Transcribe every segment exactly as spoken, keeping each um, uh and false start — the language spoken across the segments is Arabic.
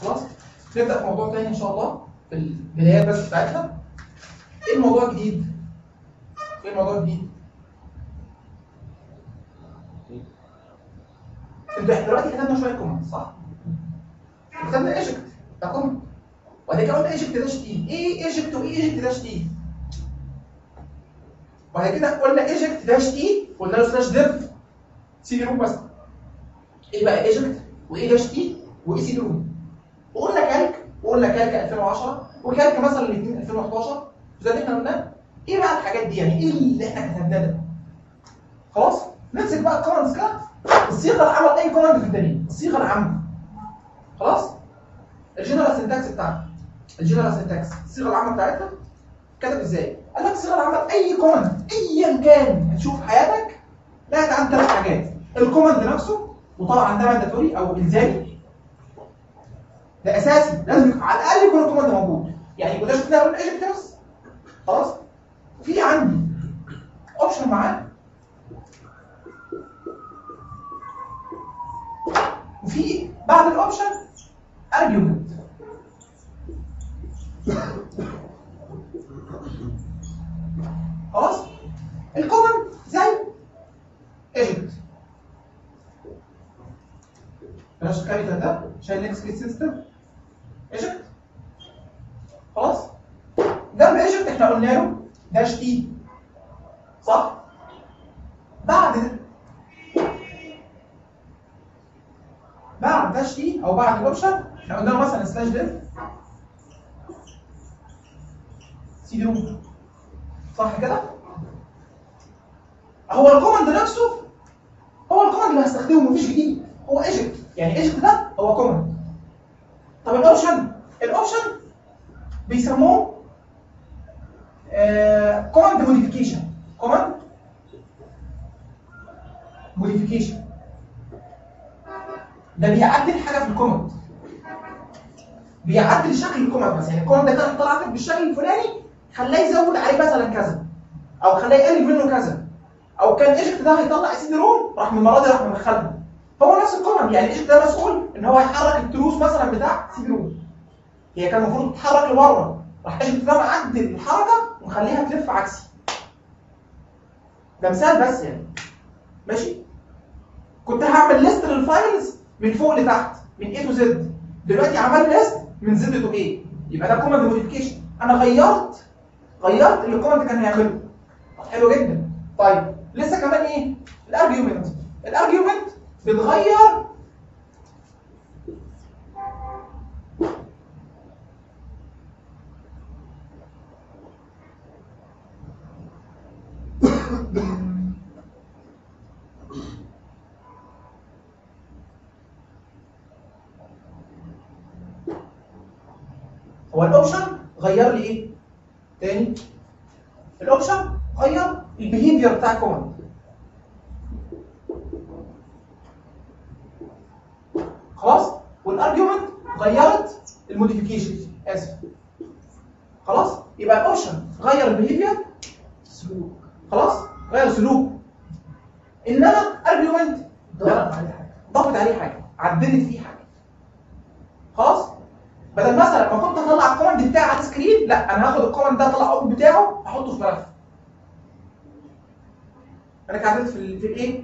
خلاص؟ نبدا في موضوع تاني ان شاء الله في البدايات بس بتاعتنا. ايه الموضوع الجديد؟ ايه الموضوع الجديد؟ انتوا احنا دلوقتي كتبنا شويه كومنت صح؟ كتبنا ايجكت ده كومنت، وبعد كده قلنا ايجكت داش تي. ايه ايجكت وايه ايجكت داش تي؟ وبعد كده قلنا ايجكت داش تي قلنا له سلاش ديف سي دي روم بس. ايه بقى ايجكت وايه داش تي وايه سي دي روم؟ وقلنا كالك وقلنا كالك ألفين وعشرة وكالك مثلا الاثنين ألفين وحداشر زي اللي احنا قلناه. ايه بقى الحاجات دي؟ يعني ايه اللي احنا كتبناه ده؟ خلاص؟ نمسك بقى الكومنتس كده، الصيغه العامه اي كومنت في الدنيا، الصيغه العامه. خلاص؟ الجنرال سنتكس بتاعتها. الجنرال سنتكس الصيغه العامه بتاعتها كتب ازاي؟ قال لك الصيغه العامه اي كومنت ايا كان هتشوف حياتك نهت عن ثلاث حاجات. الكومنت نفسه، وطبعا ده مانداتوري او الزامي، ده اساسي، لازم يكون على الاقل يكون الكومنت موجود. يعني ما كناش بنقول ايجكت بس. خلاص؟ في عندي اوبشن معاه، وفي بعد الاوبشن ارجيومنت. خلاص؟ الكومنت زي ايجكت. بلاش الكاريتر ده عشان نكس كيس سيستم ايجكت. خلاص؟ جنب ايجكت احنا قلنا له داش تي صح؟ بعد بعد داش تي او بعد الاوبشن احنا قلنا له مثلا سلاش ديف سي دي روم صح كده؟ هو الكوماند نفسه هو الكوماند اللي هستخدمه، مفيش جديد، هو ايجكت. يعني ايجكت ده هو كوماند. طب الاوبشن الاوبشن بيسموه كوماند موديفيكيشن. كوماند موديفيكيشن ده بيعدل حاجه في الكوماند، بيعدل شكل الكوماند. مثلا يعني الكوماند ده كان طلع لك بالشكل الفلاني، خلاه يزود عليه مثلا كذا، او خلاه يقلل منه كذا، او كان ايجكت ده هيطلع سي دي روم راح من المره دي راح مدخلها. هو نفس الكوماند. يعني ايجكت ده مسؤول ان هو يحرك التروس مثلا بتاع سي دي روم، هي كان المفروض تتحرك لبره، راح ايجكت ده معدل الحركه ومخليها تلف عكسي. ده مثال بس يعني. ماشي؟ كنت هعمل ليست للفايلز من فوق لتحت من A to Z، دلوقتي عملت ليست من Z to A، يبقى ده كوماند موديفيكيشن. انا غيرت غيرت اللي الكوماند كان هيعمله. طب حلو جدا. طيب لسه كمان ايه؟ الارجيومنت. الارجيومنت بتغير هو الاوبشن غير لي ايه؟ تاني الاوبشن غير البيهيفير بتاع الكوماند. خلاص؟ والارجيومنت غيرت الموديفيكيشن. اسف. خلاص؟ يبقى الاوبشن غير البيهيفير سلوك. خلاص؟ غير سلوك. انما ارجيومنت ضافت عليه حاجه، ضافت عليه حاجه، عدلت فيه حاجه. خلاص؟ بدل مثلا ما كنت اطلع الكوماند بتاعي على السكرين، لا انا هاخد الكوماند ده اطلع اوت بتاعه احطه في ملف. انا عدلت في ال في الايه؟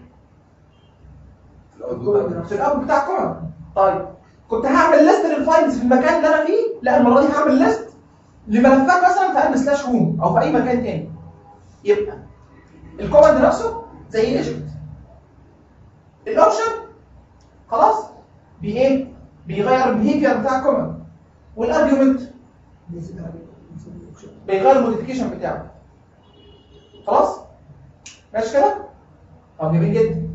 في الاوت بتاع الكوماند. طيب كنت هعمل ليست للفايلز في المكان اللي انا فيه، لا المره دي هعمل ليست لملفات مثلا في قلب سلاش هوم او في اي مكان تاني. يبقى الكوماند نفسه زي ايجكت. الاوبشن خلاص بايه؟ بيغير البيهيفير بتاع الكوماند. والارجيومنت بيغير الموديفيكيشن بتاعه. خلاص؟ ماشي كده؟ طب جميل جدا.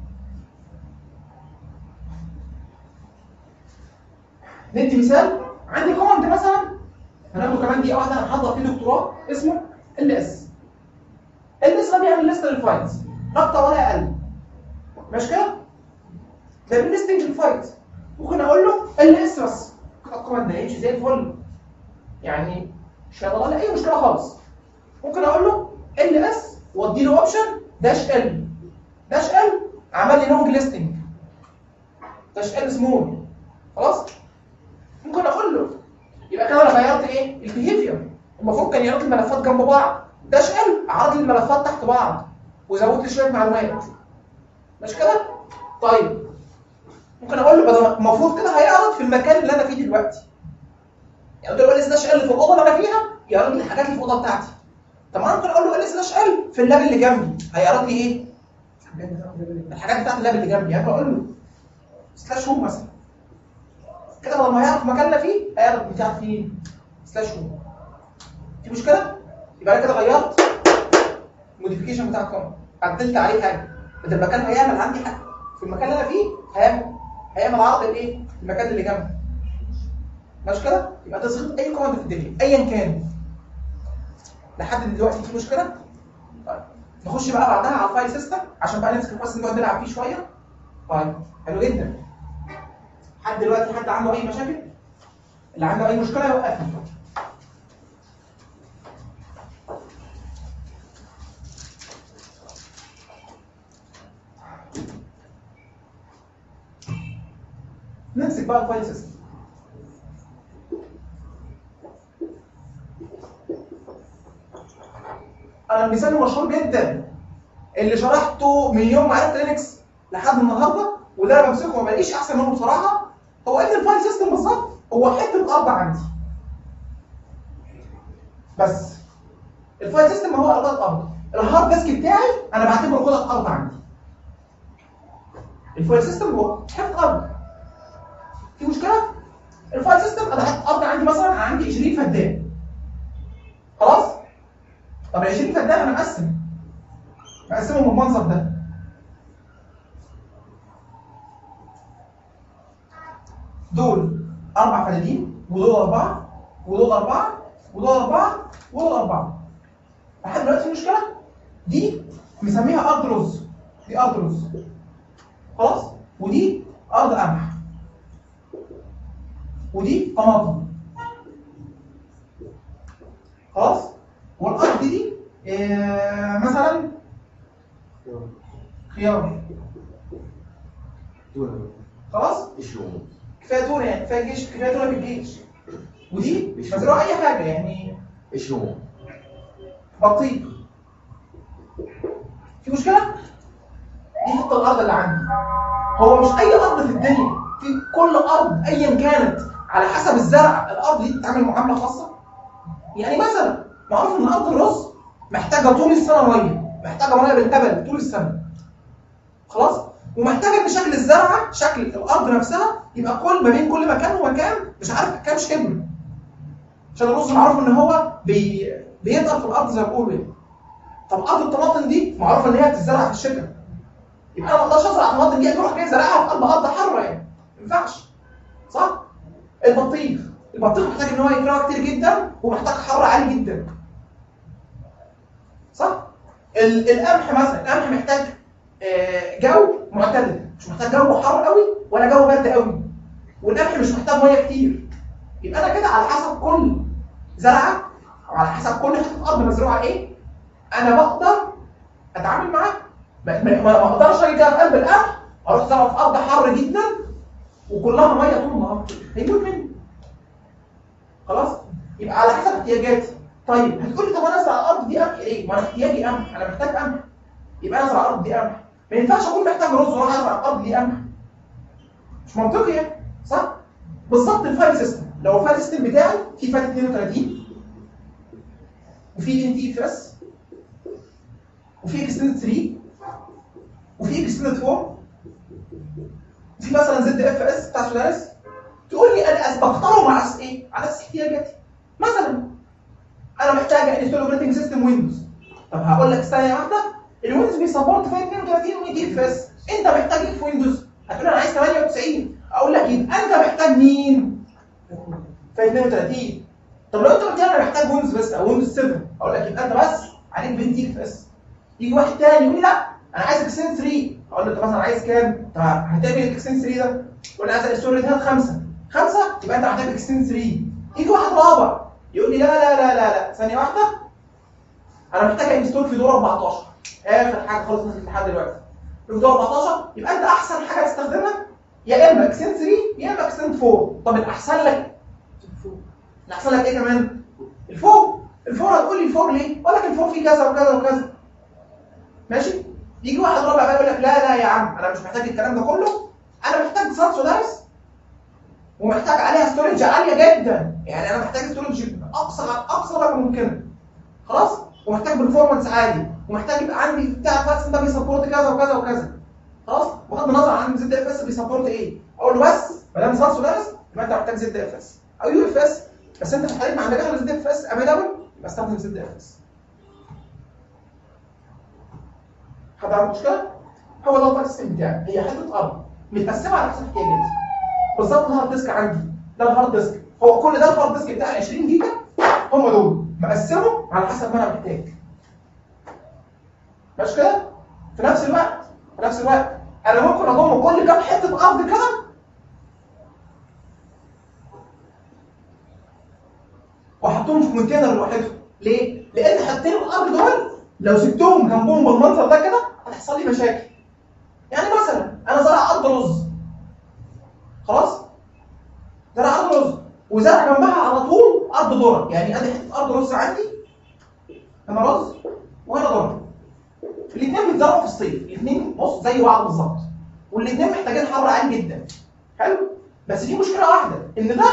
ندي مثال. عندي كوماند مثلا هناخده كمان دقيقه واحده، انا هحضر فيه دكتوراه اسمه ال اس. ال اس ده بيعمل ليست للفايلز اكتر ولا اقل. ماشي كده؟ ده بالليستنج الفايلز. ممكن اقول له ال اس بس، الكوماند ده هيمشي زي الفل. يعني مش هيطلع لي اي مشكله خالص. ممكن اقول له ال اس وادي له اوبشن داش ال. داش ال عمل لي لونج ليستنج. داش ال سمول. خلاص؟ اقول له يبقى كده انا غيرت ايه؟ البيهيفير. المفروض كان يعرض الملفات جنب بعض، ده شال عرض لي الملفات تحت بعض وزودت لي شويه معلومات. مش كده؟ طيب ممكن اقول له بدل المفروض كده هيعرض في المكان اللي انا فيه دلوقتي. يعني قلت له ال سلاش ال في الاوضه اللي انا فيها يعرض لي الحاجات اللي في الاوضه بتاعتي. طب انا ممكن اقول له ال سلاش ال في اللاب اللي جنبي هيعرض لي ايه؟ الحاجات بتاعت اللاب اللي جنبي. يعني بقول له سلاش هوم مثلا كده، لما هيعرف مكاننا فيه هيعرف بتاعت فين؟ سلاش هوم. في مشكله؟ يبقى انا كده غيرت الموديفيكيشن بتاع الكاميرا، عدلت عليه حاجه، بدل ما كان هيعمل عندي حاجه في المكان اللي انا فيه هيعمل هيعمل عرض الايه؟ المكان اللي جنبي. مش كده؟ يبقى تظبيط اي كوماند في الدنيا ايا كان. لحد دلوقتي في مشكله؟ طيب نخش بقى بعدها على الفايل سيستم عشان بقى نمسك الباص نقعد نلعب فيه شويه. طيب حلو جدا. لحد دلوقتي حد عنده اي مشاكل؟ اللي عنده اي مشكله يوقفني. نمسك بقى الفايل سيستم. انا المثال المشهور جدا اللي شرحته من يوم ما عرفت لينكس لحد النهارده وده انا بمسكه وما بلاقيش احسن منه بصراحه، هو ان الفايل سيستم بالظبط هو حته ارض عندي. بس الفايل سيستم هو قطعه ارض، الهارد ديسك بتاعي انا بعتبره قطعه ارض عندي. الفايل سيستم هو حته ارض. في مشكله؟ الفايل سيستم انا حته ارض عندي مثلا عندي عشرين فدان. خلاص؟ طب ال عشرين فدان انا مقسم مقسمهم بالمنظر ده. دول اربع فدادين ودول اربعه ودول اربعه ودول اربعه ودول اربعه. لحد دلوقتي في مشكله؟ دي مسميها ارض رز، دي ارض رز. خلاص؟ ودي ارض قمح. ودي طماطم. خلاص؟ والارض دي إيه مثلا خيار. خلاص؟ كفايه تونه يعني، كفايه جيش، كفايه تونه في الجيش. ودي مزروعه اي حاجه يعني. ايش هو؟ بطيخ. في مشكله؟ دي حته الارض اللي عندي. هو مش اي ارض في الدنيا، في كل ارض ايا كانت على حسب الزرع الارض دي بتتعامل معامله خاصه. يعني مثلا معروف ان ارض الرز محتاجه طول السنه ميه، محتاجه ميه بالهبل طول السنه. خلاص؟ ومحتاجه ان شكل الزرعه، شكل الارض نفسها يبقى كل ما بين كل مكان ومكان مش عارف كام شبر. عشان الرز معروف ان هو بي... بيتقل في الارض زي ما بيقولوا يعني. طب ارض الطماطم دي معروف ان هي بتتزرع في الشتاء. يبقى انا ما اقدرش ازرع الطماطم دي اروح جاي زرعها في قلب ارض حاره يعني. ما ينفعش. صح؟ البطيخ، البطيخ محتاج ان هو يتروى كتير جدا ومحتاج حر عالي جدا. صح؟ القمح مثلا، القمح محتاج جو معتدل، مش محتاج جو حر قوي ولا جو برد قوي. والقمح مش محتاج ميه كتير. يبقى انا كده على حسب كل زرعه وعلى حسب كل حته ارض مزروعه ايه، انا بقدر اتعامل معاه. ما اقدرش اجي كده في قلب القمح اروح ازرعه في ارض حر جدا وكلها ميه طول النهار، هيموت مني. خلاص؟ يبقى على حسب احتياجاتي. طيب هتقول لي طب انا ازرع الارض دي قمح ليه؟ ما انا احتياجي قمح، انا محتاج قمح. يبقى انا ازرع الارض دي قمح. ما ينفعش اكون محتاج رز واروح ازرع الارض دي قمح. مش منطقي يعني، صح؟ بالظبط الفايل سيستم، لو الفايل سيستم بتاعي فيه فات اتنين وتلاتين وفي ان تي اف اس وفي اكستندد تلاتة وفي اكستندد اربعة وفي مثلا زد اف اس بتاع سولاريس، تقول لي انا بختاره مع اساس ايه؟ على اساس احتياجاتي. مثلا انا محتاج انستول اوبريتنج سيستم ويندوز. طب هقول لك ثانيه واحده، الويندوز بيسبورت فيها اتنين وتلاتين وان تي اف اس، انت محتاج ايه في ويندوز؟ هتقول لي انا عايز تمانية وتسعين، اقول لك يبقى انت محتاج مين؟ في اتنين وتلاتين. طب لو انت قلت لي انا محتاج ويندوز بس او ويندوز سبعة، اقول لك يبقى انت بس عليك بان تي اف اس. يجي واحد تاني يقول لي لا انا عايز اكستند تلاتة، اقول له انت مثلا عايز كام؟ طب هتعمل الاكستند تلاتة ده؟ يقول لي عايز الستورج هات خمسة، خمسة يبقى انت محتاج اكستند تلاتة. يجي واحد رابع يقول لي لا لا لا لا لا ثانيه واحده، انا محتاج انستول في دور اربعتاشر، اخر حاجه خالص نزلت لحد دلوقتي في دور اربعتاشر. يبقى انت احسن حاجه تستخدمها يا اما اكستند تلاتة يا اما اكستند اربعة. طب الاحسن لك اللي هيحصل لك ايه كمان؟ الفور. الفور هتقول لي الفور ليه؟ اقول لك الفور فيه كذا وكذا وكذا. ماشي؟ يجي واحد رابع بقى يقول لك لا لا يا عم انا مش محتاج الكلام ده كله، انا محتاج سان سولاريس ومحتاج عليها ستورج عاليه جدا، يعني انا محتاج ستورج اقصى اقصى درجه ممكنه. خلاص؟ ومحتاج برفورمانس عالي، ومحتاج يبقى عندي بتاع فاكس ده بيسبورت كذا وكذا وكذا. خلاص؟ بغض النظر عن زد اف اس بيسبورت ايه؟ اقول له بس ما دام سان سولاريس يبقى انت محتاج زد اف اس او يو اف اس، بس انت في الحالة ما عندكش غير زد اف اس افيلابل يبقى استخدم زد اف اس. حد عنده مشكله؟ هو ده الفايل سيستم بتاعي، هي حته ارض متقسمه على حسب احتياجاتي. بالظبط الهارد ديسك عندي، ده الهارد ديسك، هو كل ده الهارد ديسك بتاع عشرين جيجا، هم دول مقسمه على حسب ما انا محتاج. مش كده؟ في نفس الوقت في نفس الوقت انا ممكن اضم كل كام حته ارض كده واحطهم في كونتينر لوحدهم. ليه؟ لان حاطين الارض دول لو سبتهم جنبهم بالمنظر ده كده هتحصل لي مشاكل. يعني مثلا انا زرع ارض رز، خلاص؟ زرع ارض رز وزرع جنبها على طول ارض ذره، يعني ادي حته ارض رز عندي، هنا رز وهنا ذره. الاثنين بيتزرعوا في الصيف، الاثنين بص زي بعض بالظبط، والاثنين محتاجين حر عالي جدا. حلو؟ بس في مشكله واحده، ان ده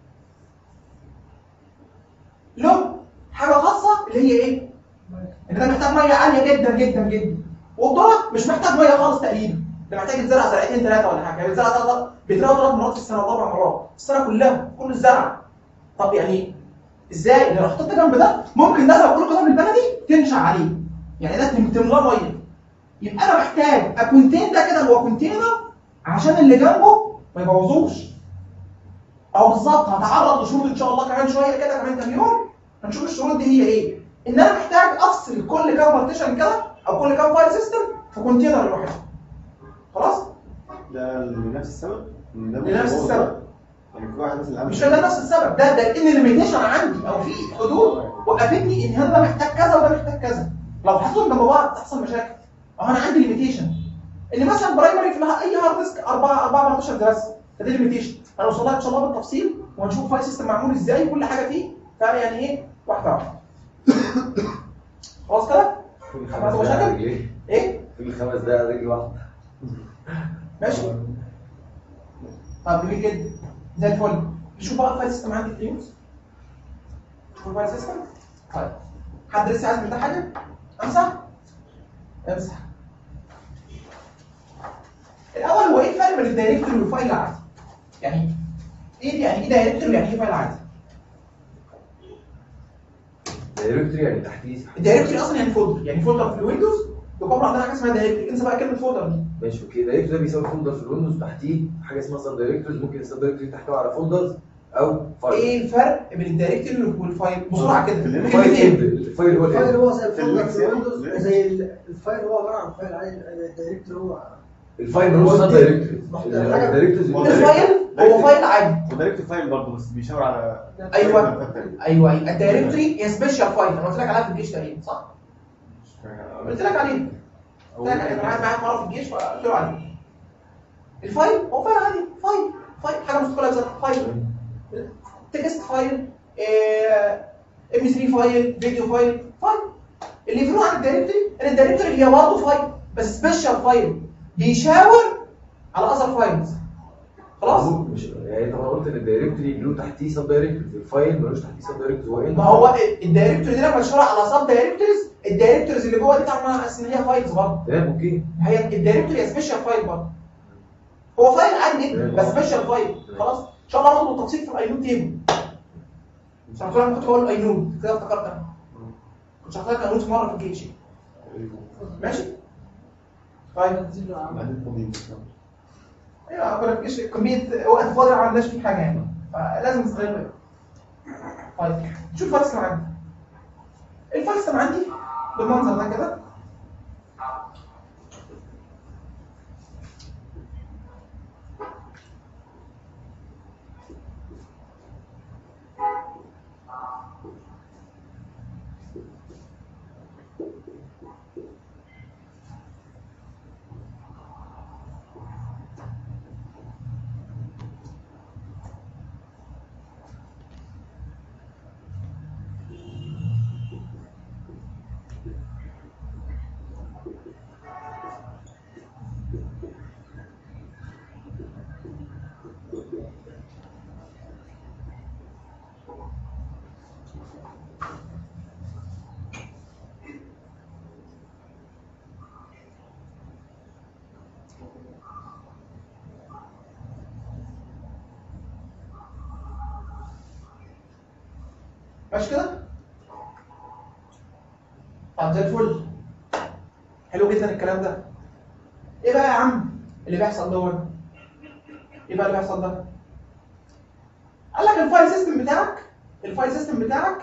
له حاجه خاصه اللي هي ايه؟ ان ده محتاج ميه عاليه جدا جدا جدا، والذره مش محتاج ميه خالص تقريبا، ده محتاج يتزرع زرعتين ثلاثه ولا حاجه، بيتزرع ثلاث بيتزرع ثلاث مرات في السنه ولا اربع مرات في السنه كلها كل الزرع. طب يعني ازاي؟ لو حطيت جنب ده ممكن ده لو كله كده بالبلدي تنشع عليه، يعني ده تملاه ميه. يبقى انا محتاج اكونتين ده كده اللي هو كونتينر عشان اللي جنبه ما يبوظوش. او بالظبط هتعرض لشروط ان شاء الله كمان شويه كده، كمان كام يوم هنشوف الشروط دي هي ايه. ان انا محتاج افصل كل كام بارتيشن كده او كل كام فايل سيستم في كونتينر لوحده. خلاص؟ ده لنفس السبب؟ لنفس السبب. يعني في واحد مثلا مش ده نفس السبب، ده ده ان الليميتيشن عندي او في حدود وقفتني ان هذا محتاج كذا وده محتاج كذا. لو حطيتهم جنب بعض تحصل مشاكل. اهو انا عندي ليميتيشن ان مثلا برايمري في اي هارد ديسك اربعه اربعه بارتيشن بس، فدي ليميتيشن. هنوصل لها ان شاء الله بالتفصيل وهنشوف الفايل سيستم معمول ازاي وكل حاجه فيه، فيعني ايه واحده واحده. خلاص كده؟ عنده مشاكل؟ ايه؟ في الخمس دقايق رجل واحده. ماشي؟ طب جميل جدا زي الفل. نشوف بقى الفايل سيستم عندي في اليوز. نشوف الفايل سيستم. طيب حد لسه عايز يفتح حاجه؟ امسح؟ امسح. الاول هو ايه الفرق بين الدايركتوري والفايل العادي؟ يعني ايه يعني ايه دايركتوري ويعني ايه فايل عادي؟ دايركتوري يعني تحديث. الدايركتوري اصلا يعني فولدر، يعني فولدر في الويندوز بيكبر عندنا حاجه اسمها دايركتوري، انسى بقى كلمه فولدر دي. ماشي اوكي، دايركتوري ده بيساوي فولدر في الويندوز تحتيه حاجه اسمها سب دايركتوريز، ممكن السب دايركتوري تحتوي على فولدرز او فايل. ايه الفرق بين الدايركتوري والفايل؟ بسرعه كده. الفايل الفايل هو الفايل هو زي الفولدر في الويندوز، زي الفايل هو عباره عن فايل عادي. الدايركتوري هو الفايل هو سب دايركتوري. الدايركتوريز الفايل هو فايل عادي. ودايركتوري فايل برضه بس بيشاور على ايوه ايوه الدايركتوري هي سبيشال فايل، انا قلت لك عليها في الجيش تقريبا صح؟ قلت لك عليه. قلت لك انا قاعد معاك مره في الجيش فقلت له عليه. الفايل هو فايل عادي، فايل فايل حاجه مستقله بذاتها، فايل تكست فايل، ام ثلاثة فايل، فيديو فايل، فايل. اللي يفرق عن الدايركتوري ان الدايركتوري هي برضه فايل بس سبيشال فايل بيشاور على اذر فايلز. خلاص؟ مش يعني طب انا قلت ان الدايركتوري له تحتيه سب دايركتوري، الفايل ملوش تحتيه سب دايركتوري. هو ايه؟ ما هو الدايركتوري دي لما تشاور على سب دايركتوريز، الدايركتوريز اللي جوه دي تعمل اسم هي فايلز برضه. تمام اوكي. هي الدايركتوري هي سبيشال فايل برضه. هو فايل عادي جدا بس سبيشال فايل. خلاص؟ ان شاء الله هناخد بالتفصيل في الاينود تيبل. عشان كده انا كنت بقول الاينود كده افتكرت انا. كنت شرحت لك اينود مره في الجيش. ماشي؟ طيب ايوه كنا في الجيش كميه وقت فاضي ما عملناش فيه حاجه يعني، فلازم نستغل. طيب شوف الفايل سيستم عندي. الفايل سيستم عندي بالمنظر ده كده. ماشي كده؟ طب زي الفل. حلو جدا الكلام ده. ايه بقى يا عم اللي بيحصل دوت؟ ايه بقى اللي بيحصل ده؟ قال لك الفايل سيستم بتاعك الفايل سيستم بتاعك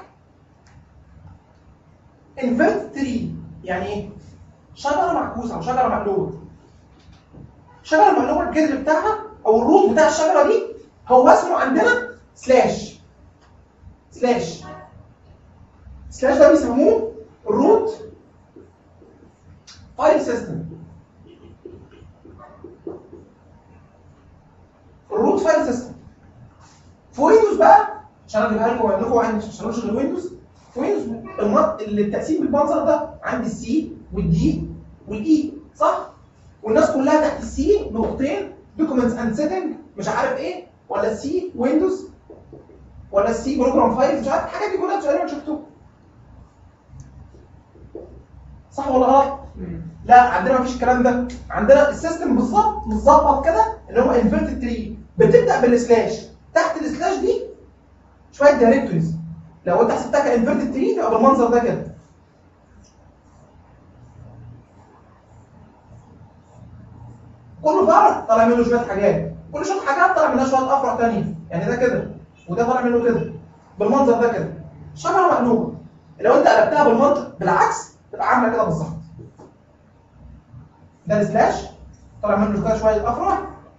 انفيرت تري. يعني ايه؟ شجره معكوسه او شجره مقلوبه. الشجره المقلوبه الجذر بتاعها او الروت بتاع الشجره دي هو اسمه عندنا سلاش. سلاش سلاش ده بيسموه الروت فايل سيستم. الروت فايل سيستم في ويندوز بقى، عشان اجيبها لكم وانكم عندي مش هتشتغلوش غير ويندوز. في ويندوز المط... اللي التقسيم بالمنظر ده عندي السي والدي والاي، صح؟ والناس كلها تحت السي نقطتين دوكيومنتس اند سيتنج مش عارف ايه، ولا السي ويندوز، ولا السي بروجرام فايلز، مش عارف الحاجات دي كلها تقريبا شفتوها. صح ولا غلط؟ لا، عندنا مفيش الكلام ده. عندنا السيستم بالظبط متظبط كده اللي هو انفيرتد تري، بتبدا بالسلاش، تحت السلاش دي شويه دايركتوريز. لو انت حسبتها كانفيرتد تري تبقى بالمنظر ده كده. كل فرع طالع منه شويه حاجات، كل شويه حاجات طالع منها شويه افرع ثانيه، يعني ده كده وده طالع منه كده بالمنظر ده كده. شجره مقلوبه. لو انت قلبتها بالمنطق بالعكس تبقى عامله كده بالظبط. ده السلاش طالع منه كده شويه افرع،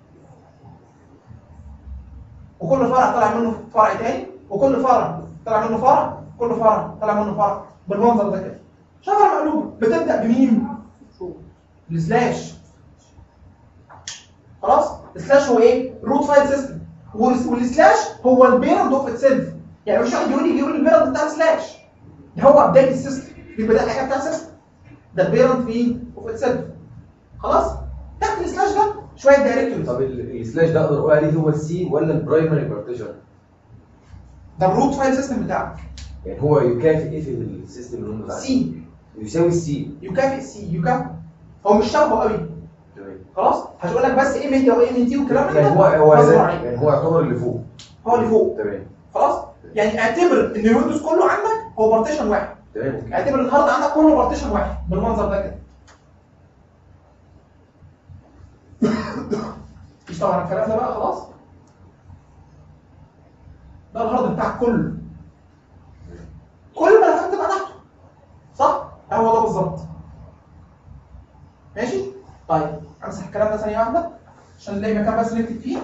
وكل فرع طالع منه فرع تاني، وكل فرع طالع منه فرع، كل فرع طالع منه فرع بالمنظر ده كده. شجره مقلوبه بتبدا بمين؟ بالسلاش. خلاص؟ السلاش هو ايه؟ روت فايل سيستم، والسلاش هو البيرنت اوف اتسيلف. يعني مش واحد يقول لي يقول لي البيرنت بتاع السلاش ده هو بدايه السيستم، دي بدايه الحاجه بتاع السيستم، ده البيرنت في اوف اتسيلف. خلاص؟ تحت السلاش ده شويه دايركتوريز. طب السلاش ده اقدر اقول عليه هو السي ولا البرايمري بارتيشن؟ ده الروت فايل سيستم بتاعك. يعني هو يكافئ ايه في السيستم اللي هم سي يساوي السي، يكافئ سي، يكافئ. هو مش شبهه قوي. تمام. خلاص؟ هتقول لك بس ايه ميديا وايه من دي والكلام ده. يعني هو هو غصب عنك. يعني هو يعتبر اللي فوق. هو اللي فوق. تمام. خلاص؟ يعني اعتبر ان الويندوز كله عندك هو بارتيشن واحد. تمام. اعتبر الهارد عندك كله بارتيشن واحد بالمنظر ده كده. مش طبعا الكلام ده بقى خلاص. ده الهارد بتاعك كله. كل الملفات تبقى تحته. صح؟ هو ده بالظبط. ماشي؟ طيب امسح الكلام ده ثانيه واحده عشان نلاقي مكان بس نكتب فيه.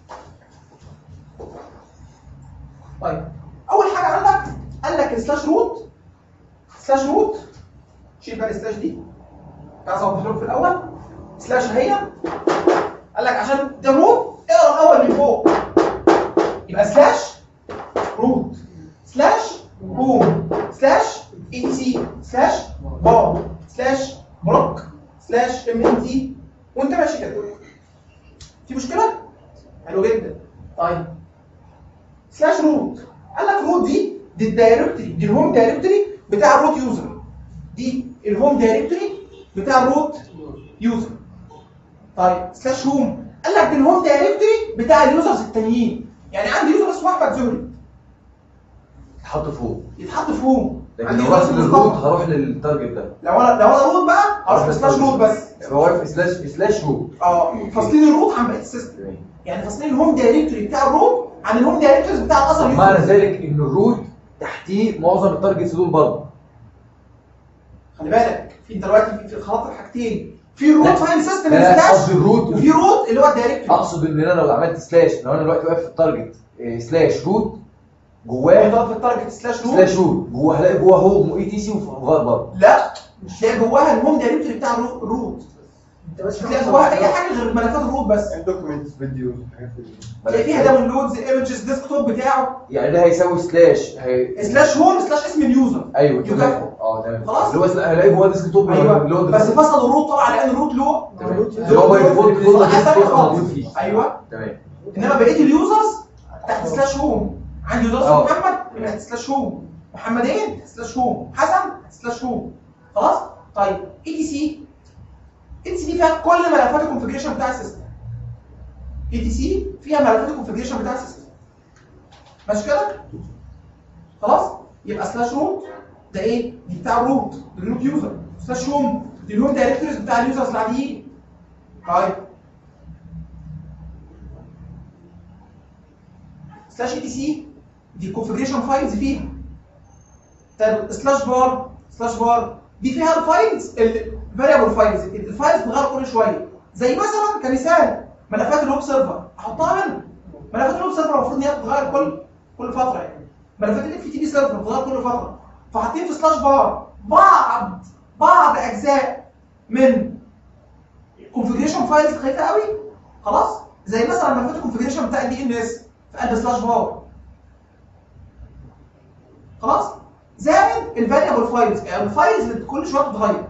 طيب اول حاجه عندك قال لك سلاش روت. سلاش روت شيل بقى السلاش دي، عايز اوضح لكم في الاول. سلاش هي قال لك عشان ده روت اقرا الاول من فوق، يبقى سلاش روت سلاش هوم سلاش اي تي سي سلاش بار سلاش بروك سلاش ام ام تي، وانت ماشي كده. في مشكله؟ حلو جدا. طيب سلاش روت قال لك روت دي دي الدايركتوري، دي الهوم دايركتوري بتاع الروت يوزر، دي الهوم دايركتوري بتاع الروت يوزر. طيب سلاش هوم قال لك دي الهوم دايركتوري بتاع اليوزرز التانيين. يعني عندي يوزر اسمه احمد زهري يتحط فوق، يتحط في هوم. لكن لو رحت للروت هروح للتارجت ده. لو انا لو انا روت بقى هروح لسلاش روت بس. يبقى واقف سلاش سلاش روت. اه فاصلين الروت عن بقيه السيستم. يعني فاصلين الهوم دايركتوري بتاع الروت عن الهوم دايركتوريز بتاع الاصل يوزر. معنى ذلك ان الروت تحتيه معظم التارجتس دول برضه. خلي بالك في دلوقتي في الخلاط الحاجتين، في الروت فايل سيستم لا سلاش اقصد الروت، وفي روت اللي هو الدايركتوري. اقصد ان انا لو عملت سلاش، لو انا دلوقتي واقف في التارجت سلاش روت جواه ضغط في التارجت سلاش روت سلاش روت جواه، هلاقي جواه هوم اي تي سي وغير برضه. لا مش هتلاقي جواها الهوم دايركتوري بتاع الروت، انت بس هتلاقي جواها اي حاجه غير ملفات الروت بس. دوكيومنتس فيديوز حاجات تلاقي فيها داونلودز ايمجز ديسك توب بتاعه. يعني ده هيساوي سلاش هي... سلاش هوم سلاش اسم اليوزر. ايوه يكافئ. تمام. اه تمام. خلاص؟ اللي هو هلاقي جواه ديسك توب ايوه اللي هو بس فصلوا الروت طبعا لان الروت له اللي هو باي ديفولت فولدر ديسك توب موجود فيه. ايوه تمام. انما بقيه اليوزرز تحت سلاش هوم. عندي يوزر اه. اسمه محمد يبقى تحت سلاش هوم، محمدين تحت سلاش هوم، حسن تحت سلاش هوم. خلاص؟ طيب اي تي سي اي تي سي دي فيها كل ملفات الكونفجريشن بتاع السيستم. اي تي سي فيها ملفات الكونفجريشن بتاع السيستم. ماشي كده؟ خلاص؟ يبقى سلاش روت ده ايه؟ دي بتاع الروت، الروت يوزر. سلاش هوم دي الهوم دايركتوريز بتاع اليوزرز العاديين. طيب سلاش اي تي سي دي كونفجريشن فايلز فيها. طيب سلاش بار سلاش بار دي فيها الفايلز الفاريبل فايلز، الفايلز بتتغير كل شويه، زي مثلا كمثال ملفات الويب سيرفر احطها هنا. ملفات الويب سيرفر المفروض ان هي بتتغير كل كل فتره يعني. ملفات الاف تي بي سيرفر بتتغير كل فتره، فحاطين في سلاش بار بعض بعض اجزاء من كونفجريشن فايلز خايفه قوي، خلاص؟ زي مثلا ملفات الكونفجريشن بتاع الدي ان اس في قلب سلاش بار، خلاص؟ زائد الفاريبل فايلز، يعني الفايلز اللي كل شويه بتتغير.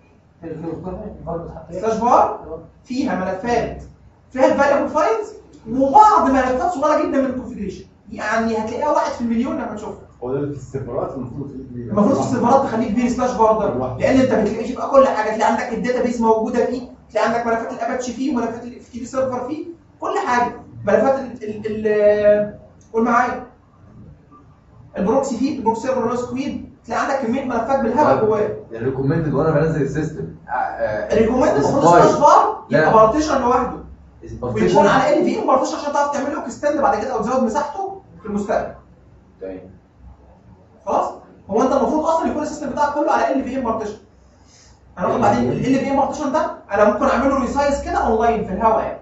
سلاش بار فيها ملفات فيها الفاريبل فايلز وبعض ملفات صغيره جدا من الكونفجريشن، يعني هتلاقيها واحد في المليون لما تشوفها. هو ده في السيرفرات المفروض المفروض في السيرفرات تخليك كبير سلاش بار ده، لان انت بتلاقي فيه بقى كل حاجه، تلاقي عندك الداتا بيس موجوده فيه، تلاقي عندك ملفات الاباتشي فيه وملفات الاف تي بي سيرفر فيه، كل حاجه، ملفات ال ال قول معايا البروكسي فيه، البروكسي سيرفر اللي هو سكويد، تلاقي عندك كميه ملفات بالهبل جواه. الريكومندد وانا بنزل السيستم الريكومندد المفروض سلاش بار يبقى بارتيشن لوحده ويكون على ال في ام بارتيشن عشان تعرف تعمل له اكستند بعد كده او تزود مساحته في المستقبل. تمام. خلاص؟ هو انت المفروض اصلا يكون السيستم بتاعك كله على ال في ام بارتيشن. هناخد بعدين ال في ام بارتيشن ده انا ممكن اعمل له ريسايز كده اونلاين في الهواء يعني.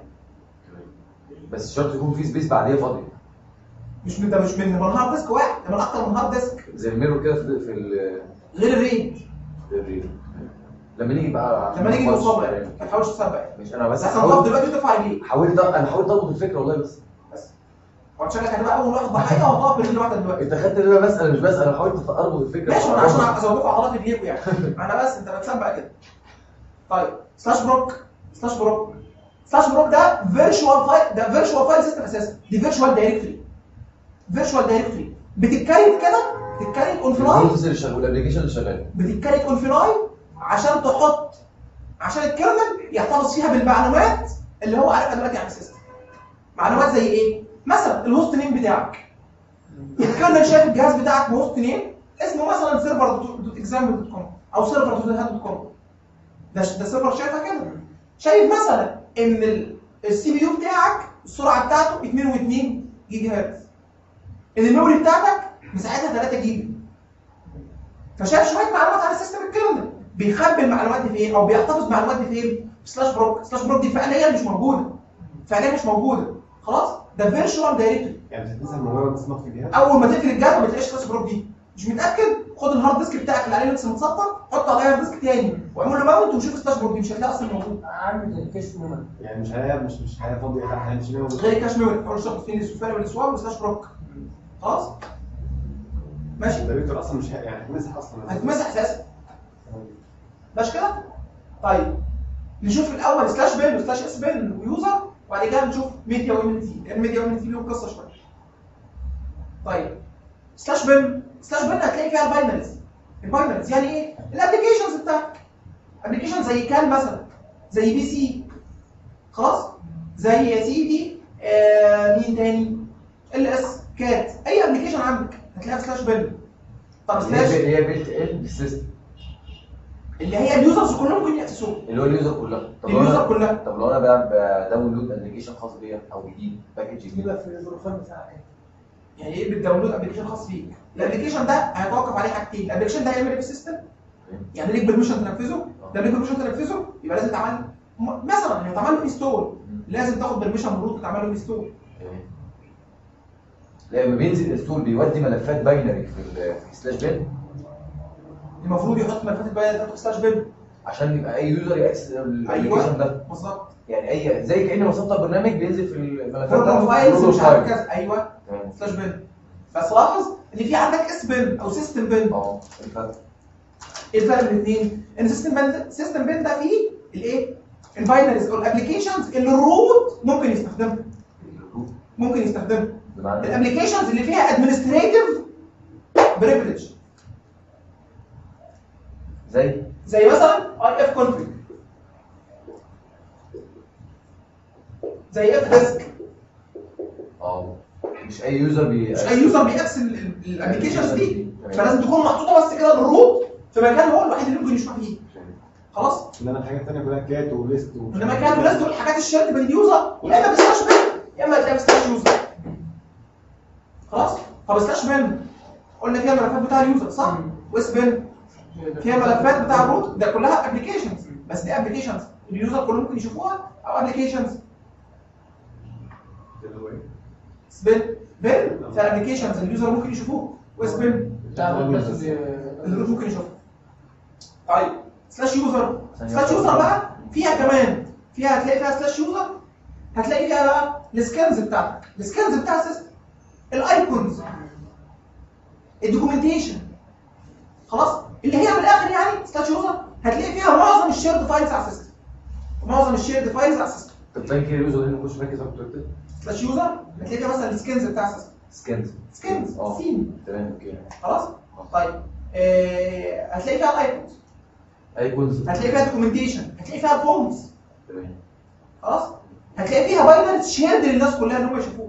بس شرط يكون في سبيس بعديها فاضيه. مش من ده مش من هارد ديسك واحد، ده من اكتر من هارد ديسك. زي الميرور كده في في ال غير الرينج. الريل. لما نيجي بقى لما نيجي نوصل يعني ما تحاولش تسبق يعني. مش انا بس حاولت دلوقتي ترفع رجليك. حاولت انا حاولت اضبط الفكره والله بس بس هو شكلك هتبقى اول واحد ضحيه وهتقف برجل واحده دلوقتي. انت خدت ان انا بسال مش بسال، انا حاولت اربط الفكره. ماشي، انا عشان ازودكم عضلات رجليكم يعني. انا بس انت بتسبق كده. طيب سلاش بروك سلاش بروك سلاش بروك ده فيرتشوال فايل، ده فيرتشوال فايل سيستم اساسا، دي فيرتشوال دايركتوري. فيرتشوال دايركتوري بتتكريت كده، بتتكريت اون فلاي، البروسيس اللي شغال والابلكيشن اللي شغال بتتكريت اون فلاي عشان تحط عشان الكيرنل يحتفظ فيها بالمعلومات اللي هو عارفها دلوقتي عن السيستم. معلومات زي ايه؟ مثلا الهوست نيم بتاعك. الكيرنل شايف الجهاز بتاعك بهوست نيم اسمه مثلا سيرفر دوت اكزامبل دوت كوم او سيرفر دوت هات دوت كوم. ده ده سيرفر شايفها كده. شايف مثلا ان السي بي يو بتاعك السرعه بتاعته اتنين واتنين جيجا هرتز. ان الميموري بتاعتك مساحتها تلاتة جيجا. فشايف شويه معلومات عن السيستم الكيرنل، بيخبي المعلومات دي فين او بيحتفظ بالمعلومات دي فين؟ في سلاش بروك. سلاش بروك دي فعليا مش موجوده. فعليا مش موجوده. خلاص؟ ده فيرتشوال دايركتوري. يعني بتتنسى الموضوع ده تصنف في الجهاز؟ اول ما تقفل الجهاز ما بتلاقيش سلاش بروك دي. مش متاكد؟ خد الهارد ديسك بتاعك اللي عليه لينكس متسطر، حطه على هارد ديسك تاني واعمل له ماونت وشوف سلاش بروك دي، مش هتلاقي اصلا موجود. عامل الكاش ميموري. يعني مش هي مش مش هي فاضيه، لا هي مش ميموري. غير الكاش ميموري، حاول تشتغل في السوفير والسواب وسلاش بروك. خلاص؟ ماشي؟ الدايركتور اصلا مش هي يعني هتمسح اصلا. هتمسح اساسا. ماشي كده؟ طيب نشوف الاول سلاش بين وسلاش اس بين ويوزر وبعد كده نشوف ميديا وام تي، لان ميديا وام تي ليهم قصه شويه. طيب سلاش بين سلاش بين هتلاقي فيها الباينريز. الباينريز يعني ايه؟ الابلكيشنز بتاعتك. ابلكيشن زي كان مثلا، زي بي سي، خلاص؟ زي يا سيدي آه مين تاني؟ ال اس كات، اي ابلكيشن عندك هتلاقيها سلاش بين. طب سلاش اللي هي بيلت ان بالسيستم اللي هي اليوزرز كلهم ممكن يأسسوها. اللي هو اليوزر كلها. طب اليوزر كلها. طب لو انا بلعب داونلود ابلكيشن خاص بيا او جديد باكج جديد يبقى في البروفايل بتاعك. يعني ايه بتداونلود ابلكيشن خاص بيك؟ الابلكيشن ده هيتوقف عليه حاجتين، الابلكيشن ده هيعمل ايه في السيستم؟ يعني ليك بيرميشن تنفذه؟ ده ليك بيرميشن تنفذه يبقى لازم تعمل مثلا يتعمل له انستول، لازم تاخد بيرميشن من روت وتعمل له انستول. لما بينزل انستول بيودي ملفات باينري في في سلاش بين. المفروض يحط ملفات الباينري في سلاش بين عشان يبقى اي يوزر ياكسس الابلكيشن ده. بالظبط. يعني اي زي كأن مسطب برنامج بينزل في الملفات بروجرام فايلز مش عارف كذا. ايوه سلاش بين. بس لاحظ ان في عندك اس بين او سيستم بين. اه الفرق ايه الفرق بين الاثنين؟ ان سيستم بين سيستم بين ده فيه الايه؟ الباينريز او الابلكيشنز اللي الروت ممكن يستخدمها. ممكن يستخدمها. الابلكيشنز اللي فيها ادمنستريتيف بريفليج. زي زي مثلا اي اف كونفيج، زي اف ديسك. اه مش اي يوزر بي مش اي يوزر بيأكسس الابلكيشنز دي، فلازم تكون محطوطه بس كده بالروت في مكان هو الوحيد اللي ممكن يشوفها فيه. خلاص؟ انما الحاجات الثانيه كلها كات وليست انما كات وليست دول حاجات الشيرد بين اليوزر، يا اما بسلاش بين يا اما تلاقيها بسلاش يوزر. خلاص؟ طب سلاش بين قلنا فيها ملفات بتاع اليوزر صح؟ واس بين فيها ملفات بتاع الروت، ده كلها ابلكيشنز، بس دي ابلكيشنز اليوزر كله ممكن يشوفوها او ابلكيشنز. سبين بين فيها ابلكيشنز اليوزر ممكن يشوفوها، واس بين الروت ممكن يشوفها. طيب سلاش يوزر، سلاش يوزر بقى فيها كمان فيها هتلاقي فيها سلاش يوزر، هتلاقي فيها بقى السكانز بتاعتك، السكانز بتاع السيستم، الايكونز، الدوكيومنتيشن. خلاص؟ اللي هي من الاخر يعني سلاش يوزر هتلاقي فيها معظم الشيرد فايلز على السيستم. معظم الشيرد فايلز على السيستم. طب تاني كده اليوزر هنا مش مركز اكتر كده. سلاش يوزر هتلاقي فيها مثلا السكنز بتاع السيستم. سكنز. سكنز اه سين. تمام اوكي. خلاص؟ طيب آه هتلاقي فيها الايكونز. ايكونز. هتلاقي فيها دوكيومنتيشن، هتلاقي فيها فورمز. تمام. خلاص؟ هتلاقي فيها باينرز شيرد للناس كلها ان هم يشوفوها.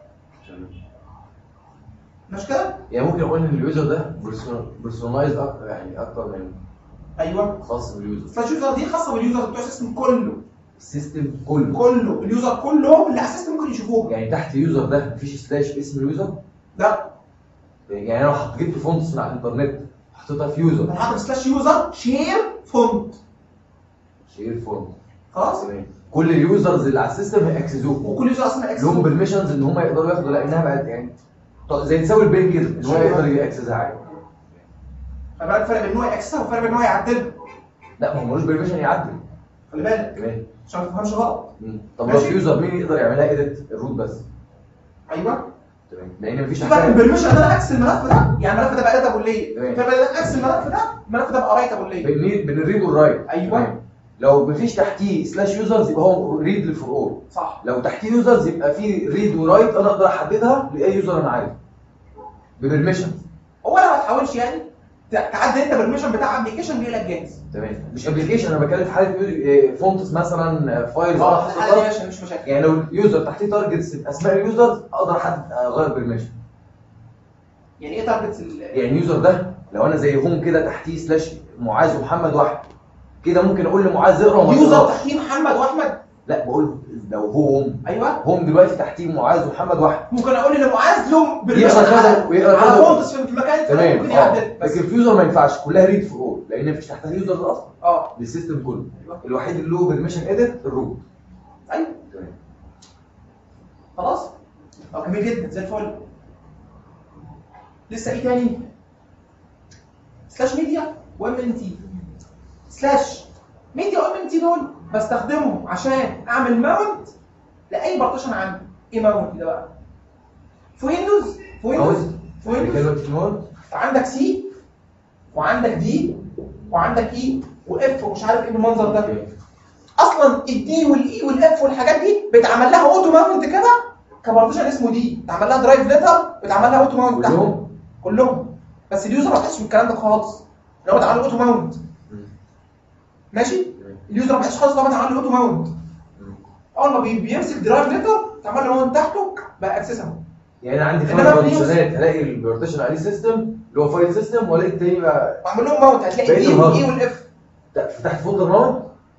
مش كده؟ يعني ممكن اقول ان اليوزر ده بيرسونلايز اكتر، يعني اكتر من ايوه خاص باليوزر. سلاش يوزر دي خاصه باليوزر بتوع السيستم كله. السيستم كله. كله اليوزر كلهم اللي على السيستم ممكن يشوفوها. يعني تحت اليوزر ده مفيش سلاش باسم اليوزر؟ لا. يعني انا لو حطيت جبت فونتس من على الانترنت حطيتها في يوزر. انا حاطط سلاش يوزر شير فونت. شير فونت. خلاص؟ تمام. كل اليوزرز اللي على السيستم هيأكسسوه. وكل يوزر اصلا هيأكسس. لهم بيرميشنز ان هم يقدروا ياخدوا، لانها بقت يعني زي تساوي البين كده ان هو يقدر يأكسسها عادي. خلي بالك فرق بين ان هو يأكسسها وفرق بين ان هو يعدلها. لا ما هو ملوش بيرميشن يعدل. خلي بالك. تمام. عشان ما تفهمش غلط. طب لو اليوزر مين يقدر يعملها ايديت؟ الروت بس. ايوه. تمام. لان مفيش في فرق البرميشن ان انا اكسس الملف ده، يعني الملف ده بقى ريدابل ليه؟ تمام. فبقى انا اكسس الملف ده، الملف ده بقى رايتابل ليه؟ بين بين الريد والرايت. ايوه. لو مفيش تحتيه سلاش يوزرز يبقى هو ريد فور اول. صح. لو تحتيه يوزرز يبقى في ريد ورايت، انا اقدر احددها لاي يوزر انا عايزه. ببرميشن. هو انا ما تحاولش يعني تعدل انت برميشن بتاع ابلكيشن جاي لك جاهز. تمام. مش ابلكيشن، انا بتكلم في حاله فونتس مثلا، فايلز. اه الحاله دي ماشي مش مشاكل. يعني لو اليوزر تحتيه تارجتس باسماء اليوزرز اقدر احدد اغير برميشن. يعني ايه تارجتس؟ يعني اليوزر ده لو انا زي هوم كده تحتيه سلاش معاذ ومحمد واحد كده، ممكن اقول لمعاذ اقرا وما يوزر تقراش. تحتيه محمد واحمد؟ لا بقول لو هو هوم. ايوه. هوم دلوقتي تحتيه معاذ ومحمد واحد، ممكن اقول لمعاذ له يقرا كذا ويقرا كذا على فونتس في مكان تمام. ممكن اه يعدل. لكن في يوزر ما ينفعش كلها ريد فور اول، لان مفيش تحتها يوزر ده اصلا. اه للسيستم كله. الوحيد اللي له بيرميشن اديت الروت. ايوه تمام. خلاص؟ طب جميل جدا زي الفل. لسه ايه تاني؟ سلاش ميديا وام ان تي. سلاش ميديا وام ان تي دول بستخدمهم عشان اعمل ماونت لاي بارتيشن عندي. ايه ماونت ده بقى؟ في ويندوز في ويندوز في ويندوز عندك سي وعندك دي وعندك اي واف ومش عارف ايه بالمنظر ده. اصلا الدي والاي والاف والحاجات دي بيتعمل لها اوتو ماونت كده كبارتيشن اسمه دي، بيتعمل لها درايف ليتر بيتعمل لها اوتو ماونت كلهم كلهم. بس اليوزر ما بيحسش بالكلام ده خالص ان هو بيتعمل له اوتو ماونت. ماشي؟ اليوزر ما بيحسش خالص ان هو بيتعمل له اوتو ماونت. اول ما بيمسك درايف ليتر تعمل له ماونت تحته بقى اكسسبل. يعني انا عندي خمس بارتيشنات، هلاقي البارتيشن عليه سيستم اللي هو فايل سيستم، والاقي التاني بقى بعمل لهم ماونت. هتلاقي دي والاي والاف. فتحت فولدر ماونت؟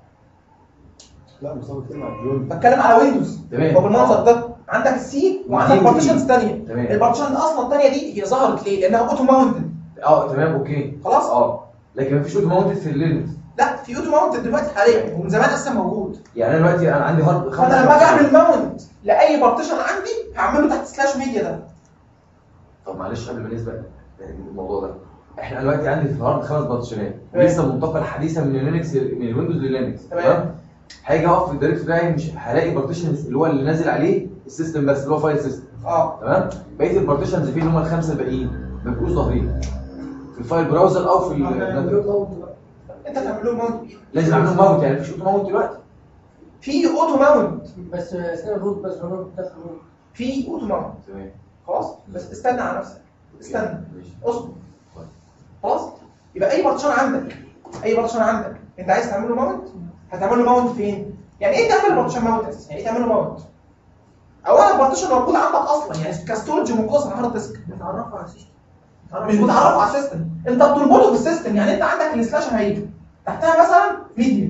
لا مش بتكلم على الجوين، بتكلم على ويندوز. تمام. هو بالمنظر ده عندك السي وعندك بارتيشنز ثانيه. تمام. البارتيشن اصلا الثانيه دي هي ظهرت ليه؟ لانها اوتو ماونتد. اه تمام اوكي خلاص؟ اه لكن مفيش اوتو ماونتد في اللينكس. لا في اوتو ماونتد دلوقتي حاليا ومن زمان اصلا موجود. يعني انا دلوقتي انا عندي هارد خمس. فانا لما اجي اعمل ماونت لاي بارتيشن عندي هعمله تحت سلاش ميديا ده. طب معلش قبل ما نسبق الموضوع ده، احنا دلوقتي عندي في الهارد خمس بارتيشنات ولسه منتقل حديثا من اللينكس من الويندوز للينكس. تمام. هاجي اقف في الدايركت بتاعي مش هلاقي بارتيشن اللي هو اللي نازل عليه السيستم بس اللي هو فايل سيستم. اه تمام. بقيه البارتيشنز فيه اللي هم الخمسه الباقيين ما بيبقوش ظاهرين في الفايل براوزر او في ال انت تعمل لهم ماونت. لازم اعمل لهم ماونت. يعني مفيش اوتو ماونت دلوقتي؟ في اوتو ماونت بس استنى الروت بس الروت بتاع الروت في اوتو ماونت. تمام. خلاص بس استنى على نفسك. استنى ماشي. اصبر. خلاص يبقى اي بارتيشن عندك اي بارتيشن عندك انت عايز تعمل له ماونت هتعمل له ماونت فين؟ يعني ايه تعمل بارتيشن ماونت اساسا؟ يعني ايه تعمل له ماونت؟ اولا البارتيشن موجود عندك اصلا يعني كستورج منقسم على الهارد ديسك، بتعرفوا على السيستم. مش بتعرفه على السيستم، انت بتربطه بالسيستم. يعني انت عندك السلاش هيجي تحتها مثلا ميديا،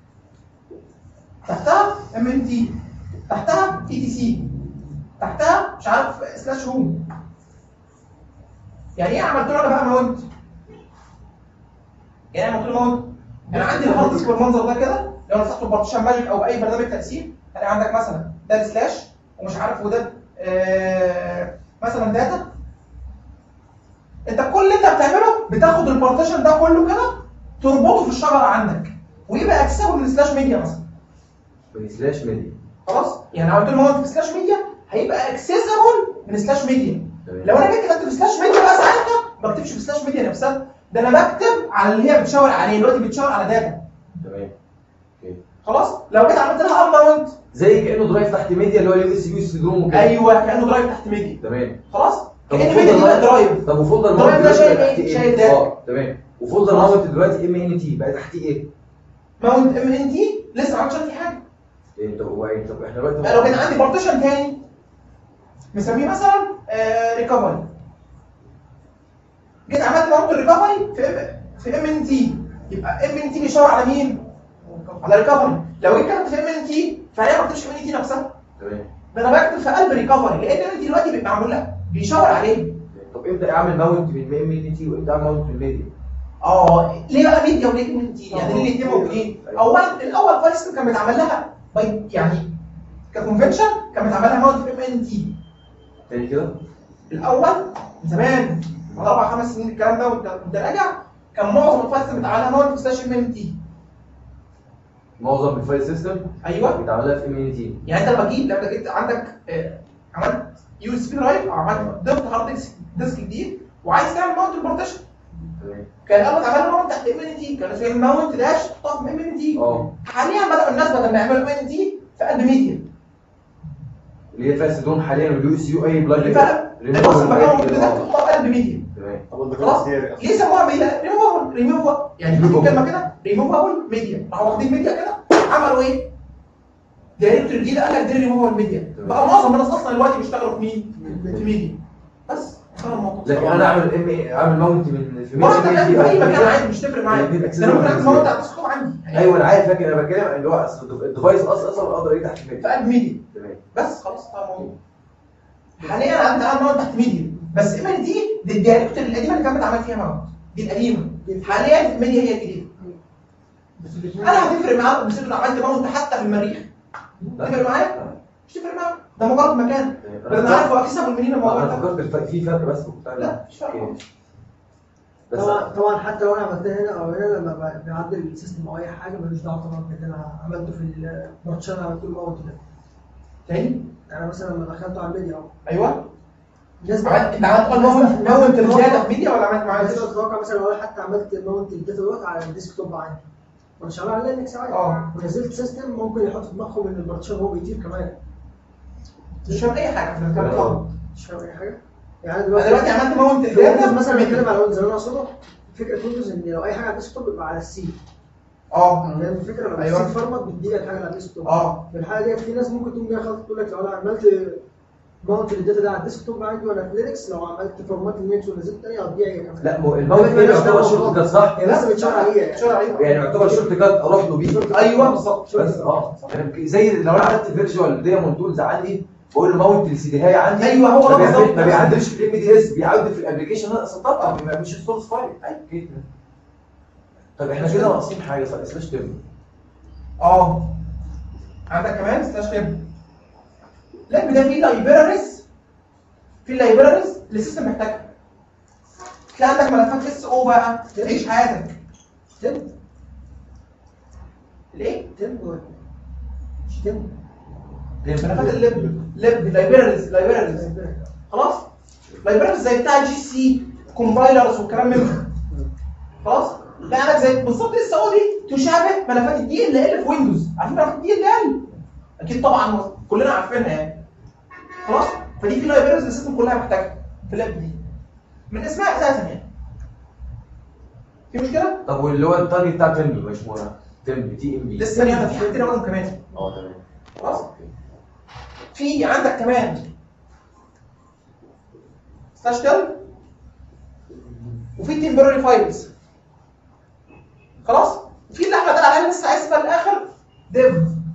تحتها ام ام تي، تحتها اي تي سي، تحتها مش عارف سلاش هوم. يعني ايه عملت له انا بقى ماونت؟ يعني عملت له ماونت، انا عندي الهارد ديسك بالمنظر ده كده، لو انا فتحت بارتيشن ماجيك او اي برنامج تقسيم هتلاقي عندك مثلا ده سلاش ومش عارف وده آه مثلا داتا. انت كل اللي انت بتعمله بتاخد البارتيشن ده كله كده تربطه في الشجره عندك ويبقى اكسسبل من سلاش ميديا مثلا. من سلاش ميديا خلاص؟ يعني لو قلت له ماونت في سلاش ميديا هيبقى اكسسبل من سلاش ميديا. تمام. لو انا جيت كتبت في سلاش ميديا بقى ساعتها ما بكتبش في سلاش ميديا نفسها، ده انا بكتب على اللي هي بتشاور عليه، دلوقتي بتشاور على داتا. تمام. اوكي. خلاص؟ لو جيت عملت لها اب ماونت زي كانه درايف تحت ميديا اللي هو اليو اس بي سيدروم وكده. ايوه كانه درايف تحت ميديا. تمام. خلاص؟ طب كأن وفولدر ميديا دي بقى ماونت- درايف. طب وفولدر درايف ماونت ده دلوقتي شايل بقى ايه؟ تحتيه شايل ايه؟ داتا. اه تمام. وفولدر ماونت دلوقتي ام ان تي بقى تحتيه ايه؟ ماونت ام ان تي لسه ما عملتش فيه حاجه. ايه طب هو ايه؟ طب احنا دلوقتي بقى لو كان عندي بارتيشن تاني مسميه مثلا ريكفري، جيت عملت ماونت الريكفري في ام في ام ان تي، يبقى ام ان تي بيشاور على مين؟ على ريكفري. لو جيت كتبت في ام ان تي فهي ما بكتبش ام ان تي نفسها، تمام. ده انا بكتب في قلب ريكفري لان ام ان تي دلوقتي بيبقى معمول لها بيشاور عليه. طب امتى اعمل ماونت من ام ان تي وامتى اعمل ماونت من ميديا؟ اه ليه بقى ميديا وليه ام ان تي؟ يعني ليه الاثنين موجودين؟ اولا الاول فايل سيستم كان متعمل لها باي- يعني ككونفنشن كان متعمل لها ماونت في ام ان تي تاني كده؟ الاول من زمان من اربع خمس سنين الكلام ده وانت وانت راجع كان معظم الفايل سيستم متعمل لها ماونت في سلاش ام ان تي. معظم الفايل سيستم ايوه بيتعمل لها في ام ان تي. يعني انت لما جيت لما جيت عندك آه، عملت يو اس بي درايف او عملت ضفت هارد ديسك ديسك جديد وعايز تعمل ماونت البارتيشن، تمام. كان الاول اتعمل له ماونت تحت ام ان تي، كان اسمه ماونت داش طب ام ان تي. اه حاليا بدأوا الناس بدل ما يعملوا ام ان تي في قلب ميديا. اللي هي فيها سيدون حاليا واليو اس يو اي بلاج الفرق نفس المكان موجود كده تحطها في قلب ميديا. تمام. طب ده خلاص كده كتير. ليه سموها ميديا؟ ريموفبل ريموفبل يعني في كلمه كده ريموفبل ميديا، راحوا واخدين ميديا كده عملوا ايه؟ دايركتور جديد قال لك دي ريموفبل ميديا، بقى معظم الناس اصلا دلوقتي بيشتغلوا في مين؟ في ميديا بس. انتهى الموضوع. لكن انا اعمل ام اعمل ماونت من في براحتك ميديا يعني في اي مكان عادي مش تفرق معايا، الاتنين ده accessible انا ممكن اعمل ماونت بالنسبة لي. على الديسكتوب عندي. ايوه انا عارف، فاكر انا بتكلم اللي هو اصل الديفايس اصلا اصلا اقدر ايه تحت في ميديا. قلب ميديا تمام. بس خلاص انتهى الموضوع. حاليا عندي تعمل ماونت تحت ميديا بس ام ان دي دي الدايركتور القديمه اللي كانت بتعمل فيها ماونت دي القديمه، حاليا ميديا هي الجديده. انا هتفرق معاك بس لو عملت ماونت حتى في المريخ تفرق معايا؟ مش تفرق معايا، ده مجرد مكان بس انا عارف هو اكسب منين الموضوع انا ده. فكرت الف- في فرق بس وبتاع. لا مش فرق اوكي. خالص. بس طبعا طبعا حتى لو انا عملتها هنا او هنا لما ب- بعدل السيستم او اي حاجه ملوش دعوه طبعا باللي انا عملته في البارتشن عملته له ماونت ده. تاني يعني مثلا لما دخلته على الميديا اهو ايوه الناس عملت انت عملت ماونت ماونت الداتا في ميديا ولا عملت معايا؟ عايز اتوقع مثلا لو انا حتى عملت ماونت الداتا دوت على الديسك توب عندي وانا شغال على لينكس عادي اه. ونزلت سيستم ممكن يحط في دماغهم ان البارتشن هو بيطير كمان. مش فاهم اي حاجه احنا بنتكلم غلط. مش فاهم اي حاجه. يعني انا دلوقتي عملت ماونت في ويندوز الداتا مثلا ميديا. بنتكلم على ويندوز انا اقصده فكره ويندوز ان لو اي حاجه على الديسك توب يبقى على السي. اه يعني الفكره لما أيوة. السي اتفرمت بتدي لك حاجه على الديسك توب. اه في الحاله ديت في ناس ممكن تقوم جايه خالص تقول لك لو انا عملت ماونت للداتا ده على الديسك توب عندي وانا في لينكس لو عملت فورمات لينكس ونزلت تاني هتضيع هي كمان. لا مو- الماونت هنا يعتبر شورت كات صح كده؟ بس بتشاور عليه يعني. شو عليه؟ يعني يعتبر شورت كات اروح له بيه. ايوه بالظبط. بس اه يعني زي لو انا عملت فيرتشوال ديمون تولز عندي بقول له ماونت السي دي هاي عندي. ايوه هو ما ده بيعمل- بالظبط. ما بيعدلش في الام دي اس، بيعدل في الابلكيشن انا سطبتها مش السورس فايل. ايوه كده. طب احنا كده ناقصين حاجه صح سلاش تم. اه عندك كمان سلاش ليب. ليب ده فيه لايبراريز، في لايبراريز اللي السيستم محتاجها. تلاقي عندك ملفات اس او بقى تعيش حياتك. تم ليه؟ تم ولا مش تم؟ ملفات الليب ليب لايبراريز لايبراريز خلاص؟ لايبراريز زي بتاع جي سي كومبايلرز والكلام من ده. خلاص؟ لا عندك زي بالظبط اس او دي تشابه ملفات الدي ال ال في ويندوز. عارفين ملفات الدي ال ال؟ اكيد طبعا كلنا عارفينها يعني. خلاص؟ فدي في لايبراريز السيستم كلها محتاجها في الليب دي. من اسمها اساسا يعني. في مشكله؟ طب واللي هو التارجت بتاع تم مش مهم تم تي ام بي لسه يعني في حاجتين اقولهم كمان. اه تمام. خلاص؟ في عندك كمان سلاش تيل وفي تمبرري فايلز. خلاص؟ وفي اللي احنا قال عليها لسه عايز في الاخر ديف.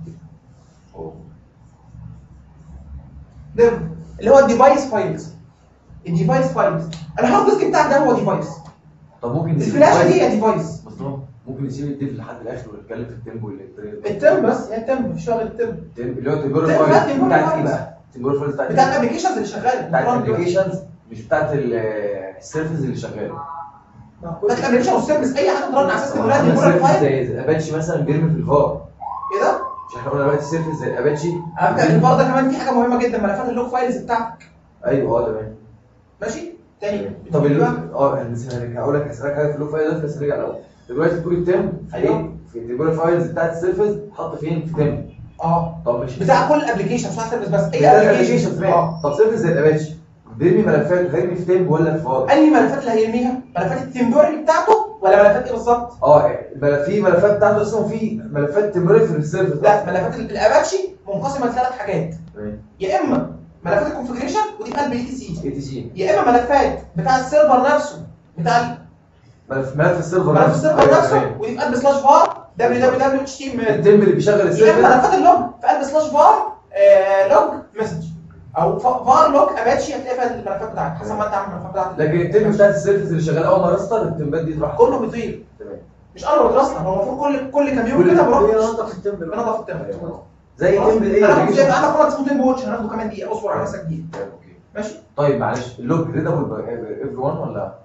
ديف اللي هو الديفايس فايلز. الديفايس فايلز الهارد ديسك بتاعك ده هو ديفايس. طب ممكن الفلاشه دي هي ديفايس. بالظبط. ممكن نسيب الديف لحد الاخر ونتكلم في التيمبو والالكتريك. الترم بس هي الترم مش شغل الترم. اللي هو تمبرري فايلز بتاعت ايه بقى؟ تمبرري فايلز بتاعت بتاع الابلكيشنز اللي شغاله. بتاعت الابلكيشنز مش بتاعت السيرفيس اللي شغاله. بتاعت الابلكيشن والسيرفيس اي حاجه ترن على اساس ان عندنا تمبرري سيرفيس فايل. زي اباتشي مثلا بيرمي في الفار. ايه ده؟ مش احنا قلنا دلوقتي سيرفيس زي الاباتشي؟ الفار ده كمان في حاجه مهمه جدا ملفات اللوج فايلز بتاعتك. ايوه اه تمام. ماشي؟ تاني طب اللوج اه هنرجع هقول لك هسألك حاجه في اللوج فايل ده بس نرجع الاول. دلوقتي تقول التم في أيوة. ايه؟ في التمبرري فايلز بتاعت السيرفيس حط فين؟ في تم. اه طب مش بتاع كل ابلكيشن مش بتاع سيرفيس بس اي بتاع ابلكيشن. الابلكيشن اه طب سيرفيس زي الاباتشي بيرمي ملفات هيرمي في تم ولا في فار؟ انهي ملفات اللي هيرميها؟ ملفات التمبرري بتاعته ولا ملفات ايه بالظبط؟ اه الملف- في ملفات بتاعته اصلا في ملفات تمبرري في السيرفيس. لا ملفات ال- الاباتشي منقسمه لثلاث حاجات. تمام. يا اما ملفات الكونفجريشن ودي قلب اي تي سي. اي تي سي. يا اما ملفات بتاع السيرفر نفسه بتاع ال- ملف ملف السيرفر ملف نفسه. السيرفر أيوة، نفسه تمام. ودي قلب سلاش فار دبليو دبليو دبليو اتش تي ام ال. التم اللي بيشغل يا اما السيرفر. ملفات اللوج في قلب سلاش فار آه لوج مسج او ف- فار لوج اباتشي هتلاقي فيها الملفات بتاعتك حسب ما انت عامل الملفات بتاعتك. لكن التم بتاعت السيرفيس اللي شغال اول ما يسطر التمبات دي تروح كله بيطير. تمام. مش انا بترصنا هو المفروض كل كل كام يوم كل- كده بروح هي ننضف التمبل. بنضف التمبل. زي تم ايه؟ انا كنت عندك مرض اسمه تيم واتش هناخده كمان دقيقه اصبر على نفسك دقيقه. اوكي. ماشي. طيب معلش اللوج ريدابل باي ايفري ون ولا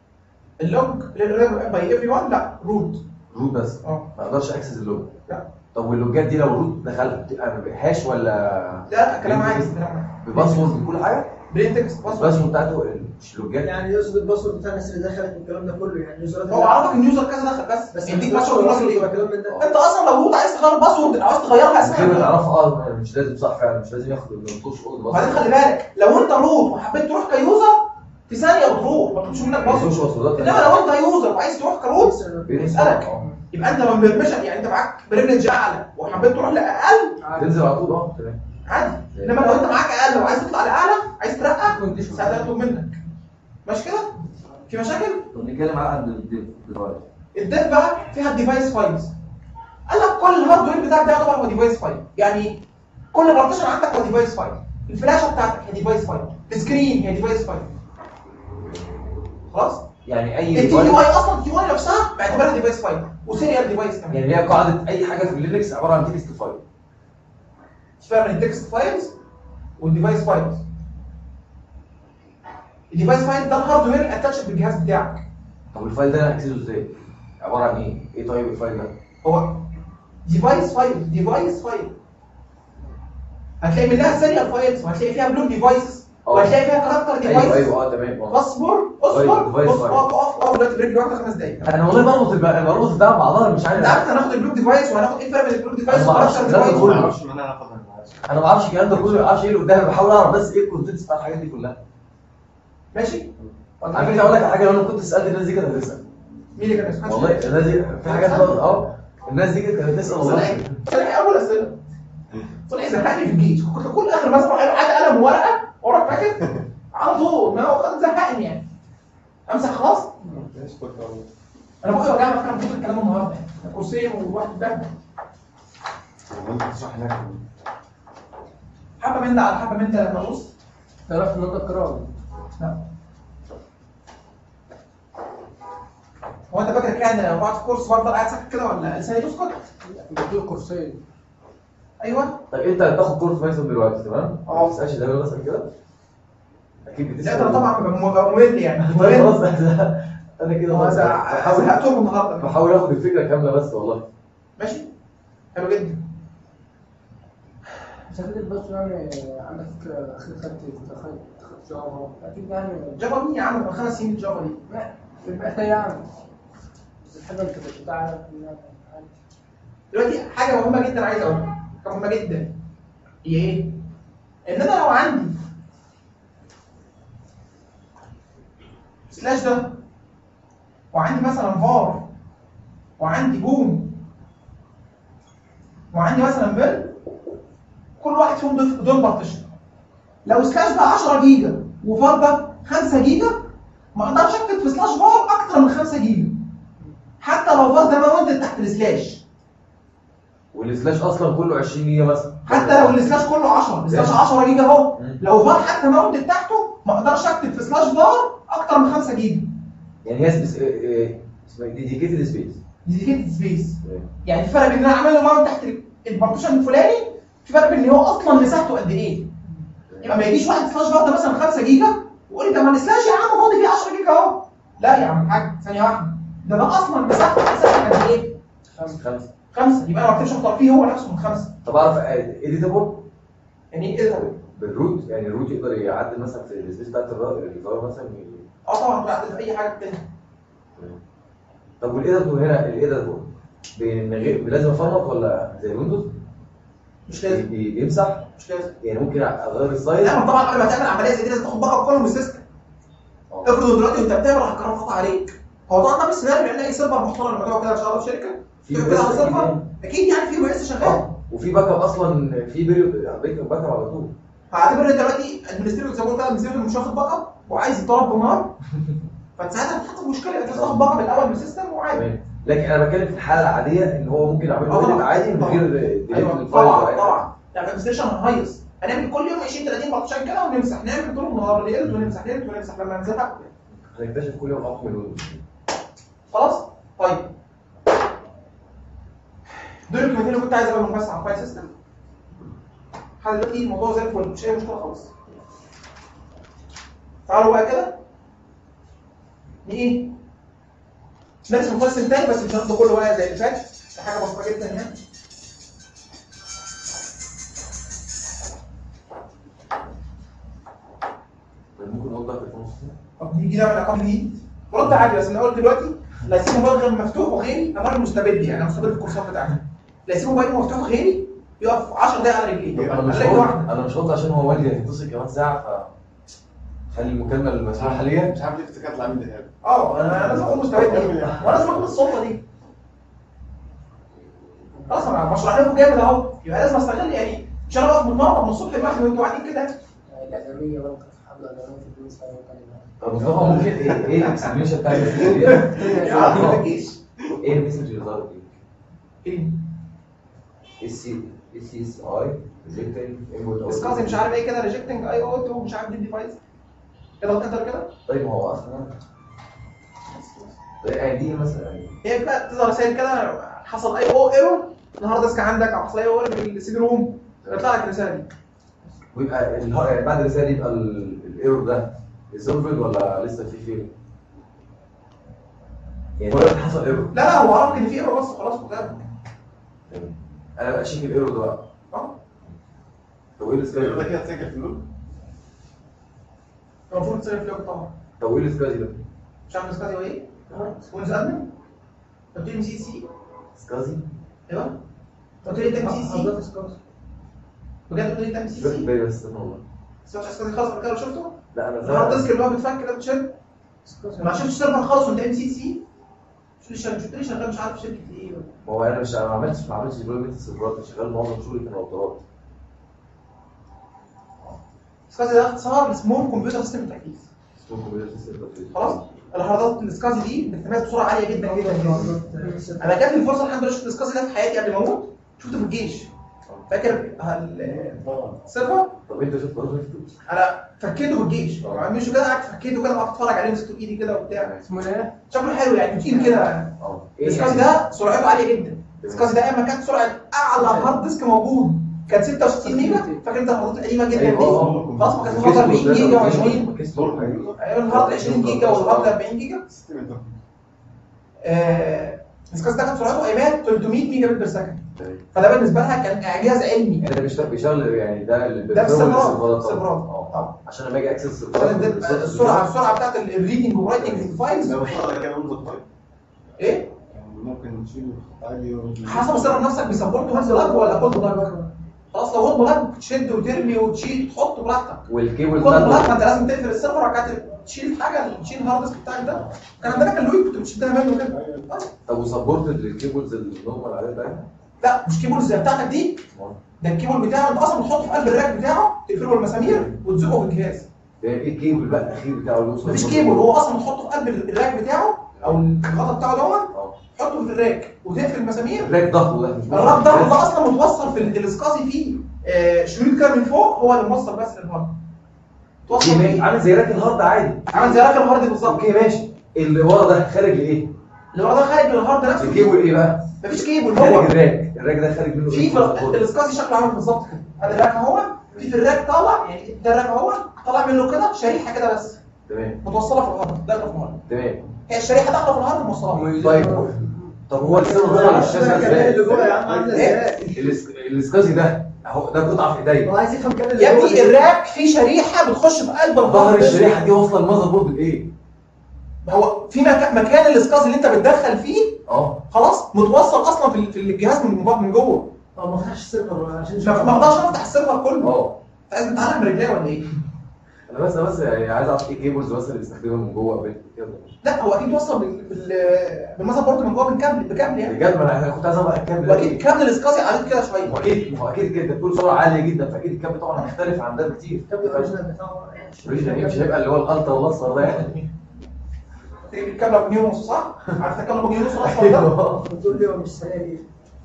اللوج باي ايفري ون لا روت. روت بس؟ اه ما اقدرش اكسس اللوج. لا. طب واللوجات دي لو روت دخلها بتبقى ما بقاش ولا لا لا كلام عادي كلام عادي. بباسورد بكل حاجه؟ برين تكست باسورد. الباسورد بتاعته مش لوجات. يعني يقصد الباسورد بتاع الناس اللي دخلت والكلام ده كله يعني يوزرات. هو عرفك ان يوزر كذا دخل بس بس يديك الباسورد باسورد باسورد ايه. ولا كلام من ده. انت اصلا لو روت عايز تغير الباسورد او عايز تغيرها ممكن اسمها تعرفها اه مش لازم صح فعلا مش لازم ياخد النطوش فوق وبعدين خلي بالك لو انت روت وحبيت تروح كيوزر في ثانيه بتروح ما تطلبش منك باسورد. باسورد انما لو انت يوزر وعايز تروح كروت بيسالك اه يبقى انت لما بيرمشك يعني انت معاك بريفليج اعلى وحبيت تروح لاقل تنزل على طول اه تمام. عادي. انما لو انت معاك اقل وعايز تطلع لاعلى عايز ترقى ساعتها يطلب منك. ماشي كده؟ في مشاكل؟ طب نتكلم على عند الديف دلوقتي. الديف بقى فيها الديفايس فايلز. قال لك كل الهاردوير بتاعك ده يعتبر هو ديفايس فايل، يعني كل بارتيشن عندك هو ديفايس فايل، الفلاشه بتاعتك هي ديفايس فايل، السكرين هي ديفايس فايل. خلاص؟ يعني اي التي تي واي اصلا التي واي نفسها بعتبرها ديفايس فايل وسيريال ديفايس كمان. يعني هي قاعده اي حاجه في اللينكس عباره عن تكست فايل. مش فاهم التكست فايلز والديفايس فايلز. الديفايس فايل ده الهاردوير اللي اتاتش بالجهاز بتاعك. طب الفايل ده انا هكسسه ازاي؟ عباره عن ايه؟ ايه طيب الفايل ده؟ هو ديفايس فايل ديفايس فايل هتلاقي منها سيريال فايلز وهتلاقي فيها بلوك ديفايسز وهتلاقي فيها كاركتر ايوه ديفايسز. ايوه اه تمام اه. اصبر اصبر Device اصبر file. اقف اقف اقف دلوقتي برجلي واحده خمس دقايق. انا والله بربط الب- بربط ده مع بعضها مش انت عارف. عارف هناخد البلوك ديفايس وهناخد ايه الفرق بين البلوك ديفايس أنا ما أعرفش والكاركتر الكلام ده ديفايس؟ كله. ما اعرفش ان انا هاخد من العزم. انا ما اعرفش الكلام ده كله ما اعرفش ايه اللي قدامي بحاول اعرف بس ايه الكونتنتس بتاع الحاجات دي كلها. ماشي؟ على فكره اقول لك على حاجه لو انا كنت سالت الناس دي كانت هتسال. مين اللي كان يسمعك؟ والله الناس دي في حاجات بقى- اه الناس دي كانت هتسال والله. صلحي صلحي اول اسئله صلحي زهقني في الجيش كنت كل اخر ما اسمع حاجه قلم وورقه واروح فاكر على طول ما هو خد زهقني يعني امسح خلاص. ماشي كنت اقول انا بقى وجع فاكر من كتر الكلام النهارده كرسيين وواحد ده وانت بتشرح هناك. حبه من ده على حبه من ده لما ابص تعرف ان انت قراءه. لا. هو انت فاكر كده لو قعدت في كورس بفضل قاعد ساكت كده ولا لساني بيسكت؟ بدون كرسيين. ايوه. طب انت هتاخد كورس بايثون دلوقتي تمام؟ اه. ما تسالش ده مثلا كده؟ اكيد بتسال. لا انا طبعا ببقى ممل يعني خلاص ممل. انا كده هو بس بحاول زهقتهم النهارده. بحاول اخد الفكره كامله بس والله. ماشي؟ حلو جدا. بس اكيد بس يعني عندك فكره اخير خدت دخلت دخلت جافا اكيد يعني جافا مين يا عم من خمس سنين الجافا دي؟ في المحتوى يعني بس الحاجه انت بتعرف دلوقتي حاجه مهمه جدا عايز اقولها حاجه مهمه جدا هي ايه؟ ان انا لو عندي سلاش ده وعندي مثلا فار وعندي بوم وعندي مثلا بيل كل واحد فيهم دول دول بارتيشن. لو سلاش ده عشرة جيجا وفار ده خمسة جيجا ما اقدرش اكتب في سلاش فار اكتر من خمسة جيجا حتى لو فار ده ماونتد تحت السلاش. والسلاش اصلا كله عشرين جيجا مثلا، حتى لو السلاش كله عشرة، السلاش عشرة جيجا اهو، لو فار حتى ماونتد تحته ما اقدرش اكتب في سلاش فار اكتر من خمسة جيجا. يعني هي سبيس اسمها ديديكيتد سبيس. ديديكيتد سبيس يعني في فرق بين ان انا اعمل له ماونت تحت البارتيشن الفلاني، في فرق بين ان هو اصلا مساحته قد ايه. يبقى ما يجيش واحد سلاش فار ده مثلا خمسة جيجا ويقول لي طب ما السلاش يا عم فاضي فيه عشرة جيجا اهو. لا يا عم الحاج ثانيه واحده، ده انا اصلا مساحته اساسا قد ايه؟ خمسة خمسة خمسة، يبقى انا ما اكتبش اختار فيه هو نفسه من خمسة. طب اعرف اديتابل؟ يعني ايه ده؟ بالروت، يعني الروت يقدر يعدل مثلا في السبيس بتاعت الفار مثلا. اه طبعا بعدل في اي حاجه تانيه. طب والاديتور هنا الاديتور من غير لازم افرمط ولا زي الويندوز؟ مش لازم. يمسح؟ مش لازم. يعني ممكن اغير السايز؟ لا طبعا قبل ما تعمل عمليه زي دي لازم تاخد باك اب كله من السيستم. افرض دلوقتي وانت بتعمل راح الكهرباء قطع عليك. هو طبعا ده مش سيناريو لان اي سيرفر محترم لما تقعد كده شغال في شركه في كده على سيرفر اكيد يعني في بس شغال. وفي باك اب اصلا، في بيريود باك اب على طول. هعتبر ان دلوقتي ادمنستريتور زي ما قلت ادمنستريتور مش واخد باك اب وعايز يضرب بنار، فانت ساعتها بتحط مشكله انت تاخد باك اب الاول من السيستم وعادي. لكن انا بتكلم في الحاله العاديه ان هو ممكن اعمل له عادي من غير ديليت ايوه طبعا طبعا. يعني الادمنستريشن هنهيص هنعمل كل يوم عشرين ثلاثين بارتيشن كده ونمسح، نعمل طول النهار نقلب ونمسح نقلب ونمسح لما نزهق هنكتشف كل يوم اقوى من الويندوز. خلاص؟ طيب دول الكلمتين اللي كنت عايز اقولهم بس عن فايل سيستم. لحد دلوقتي الموضوع زي الفل مش اي مشكله خالص. تعالوا بقى كده ايه؟ نرسم فايل سيستم تاني بس مش هناخده كله بقى زي اللي فات، دي حاجه بسيطه جدا يعني. ممكن اوضح في النص. طب نيجي نعمل ارقام جديد رد عادي، بس انا قلت دلوقتي لا يسيبوا موبايل غير مفتوح وغيري، انا راجل مستبد يعني انا مستبد الكورسات بتاعتي. لا يسيبوا موبايل مفتوح وغيري يقف عشر دقايق على رجليه. انا مش هقول انا مش هقول عشان هو والدي هيتصل كمان ساعه ف خلي المكالمه المسؤوله حاليا. مش عارف ليه افتكرت العميل ده. اه انا لازم اكون مستبد وانا لازم اكون السلطه دي. خلاص انا بشرح لكم جامد اهو، يبقى لازم استغل يعني مش انا واقف متمرن من الصبح لوحدي وانتوا قاعدين كده. الأدمية برضه في حبل الأدمية في الدروس أيوة كلمة. طب مصطفى ممكن ايه ايه الاكسبليشن بتاع المسج دي؟ يا عم ما تجيش. ايه المسج اللي ظهرت دي؟ ايه؟ اس سي اس سي اس اي ريجكتنج انبوت اسكازي مش عارف ايه كده ريجكتنج اي او تو مش عارف دي ديفايس كده انتر كده. طيب ما هو اصلا طيب يعني دي مثلا هي بقى تظهر رسائل كده حصل اي او ايرور النهارده ديسك عندك او حصل اي او ايرور في السي دي روم يطلع لك الرساله دي. ويبقى يعني بعد الرساله دي يبقى الايرور ده ريزولفد ولا لسه في فيل؟ يعني هو حصل ايرور؟ لا لا هو عرف ان في ايرور بس خلاص قدامك. انا بقى اشيك الايرور ده بقى. اه طب ايه السكاي ده كده هتسجل في اللوب؟ المفروض تسجل في اللوب طبعا. طب وايه السكاي ده؟ مش عارف الاسكازي هو ايه؟ ويندوز ادمن قلت لي ام سي سي. سكازي؟ ايوه قلت لي انت ام سي سي حضرتك اسكازي بجد قلت لي انت ام سي باخد سي. بالي بس استنى والله. بس مش اسكازي خالص قبل كده شفته؟ لا انا الهارد ديسك اللي هو بيتفك كده بتشد اسكازي ما شفتش سيرفر خالص وانت ام سي سي. مش لي شغال مش عارف شركه ايه. ما هو انا مش انا ما عملتش ما عملتش ديفلوبمنت سيرفرات، شغال معظم شغلي في الراوترات. سكازي ده اختصار لسمول كمبيوتر سيستم تركيز. اسمه كمبيوتر سيستم. خلاص الهاردات السكازي دي بتتميز بسرعه عاليه جدا جدا جدا. انا جات لي الفرصه الحمد لله شفت السكازي ده في حياتي قبل ما اموت، شفته في الجيش. فاكر السيرفر؟ طب انت شفت برضه انا فكيته في الجيش، مش كده قعدت فكيته كده وقعدت اتفرج عليه مسكته بايدي كده وبتاع. اسمه ايه؟ شكله حلو يعني تقيل كده. اه السكازي ده سرعته عاليه جدا. السكازي ده ايام ما كانت سرعه اعلى هارد ديسك موجود كانت ستة وستين ميجا. فاكر انت الهاردات القديمه جدا دي؟ خلاص ما كانت الهارد أربعين جيجا و20. ايوه الهارد عشرين جيجا والهارد أربعين جيجا. آه السكازي ده كانت سرعته ايام ثلاثمية ميجا بت بير سكند. فده بالنسبه لها كان اعجاز علمي. يعني ده بيشتغل بيشتغل يعني ده اللي ده بسرعات اه طبعا عشان لما اجي اكسس السرعه السرعه بتاعت الريدنج ورايتنج الفايلز. لو حضرتك كان عندك طيب ايه؟ ممكن تشيل عادي حسب السيرفر نفسك بيسبورت هوت بلاج ولا كولد بلاج. خلاص لو هوت بلاج تشد وترمي وتشيل تحط براحتك. والكيبل كولد بلاج ما انت لازم تقفل السيرفر وبعد تشيل حاجه تشيل الهارد ديسك بتاعك ده. كان عندنا كان لويك كنت بتشدها منه كده. طب وسبورت الكيبلز النورمال عليه ده؟ لا مش كيبل زي بتاعتك دي، ده الكيبل بتاعه انت اصلا بتحطه في قلب الراك بتاعه، تقفله بالمسامير وتزقه بالجهاز. ده ايه الكيبل بقى الاخير بتاعه اللي وصل؟ مفيش كيبل، هو اصلا بتحطه في قلب الراك بتاعه او الغطا بتاعه دوت، تحطه في الراك وتقفل المسامير. الراك ضغطه ده الراك ده ده اصلا متوصل في الاسقاطي فيه آه شريط كده من فوق هو اللي موصل بس للهارد. توصل ماشي، عامل زي راك الهارد عادي، عامل زي راك الهارد بالظبط. اوكي ماشي. اللي ورا ده خارج لايه؟ اللي ورا ده خارج من الهارد نفسه. الكيبل ايه بقى؟ مفيش كيبل، خارج هو الراك، الراك ده خارج منه في الاسقاطي شكله عامل بالظبط كده. هذا الراك اهو، في في الراك طالع، يعني ده الراك اهو طالع منه كده شريحه كده بس تمام متوصله في الهارد، داخله في الهارد. تمام. هي الشريحه داخله في الهارد موصلها. طيب طب هو السر ده ولا الشاشه ازاي؟ اللي جوه يا عم عامله ازاي؟ الإس- الاسكازي ده اهو ده قطعه في ايديا. هو عايز يفهم كام اللي يا جوه ابني الراك فيه شريحه بتخش في قلب ظهر الهارد. الشريحه دي واصله المذر بورد لايه؟ هو في مكان مكان الاسقاط اللي انت بتدخل فيه اه خلاص متوصل اصلا في في الجهاز من جوه من جوه. طب ما فتحش السيرفر عشان ما ما اقدرش افتح السيرفر كله. اه لازم اتعلم رجليه ولا ايه؟ انا بس بس يعني عايز اعرف ايه كيبلز مثلا اللي بيستخدمها من جوه قبل كده. لا هو اكيد وصل بال بال- بالمذر بورد من جوه بالكابل بكابل يعني. بجد ما انا كنت عايز اعرف الكابل ده واكيد ايه؟ كابل الاسقاطي عليه كده شويه. هو اكيد هو اكيد كده بتقول سرعه عاليه جدا، فاكيد الكابل طبعا هيختلف عن ده بكتير. الكابل الاوريجينال بتاعه اوريجينال ايه؟ مش هيبقى اللي هو الالترا والاصفر ده يعني. تجيب الكابل ابو جنيه ونص صح؟ عارف الكابل ابو جنيه ونص الاصفر ده؟ بتقول لي هو مش سريع ليه؟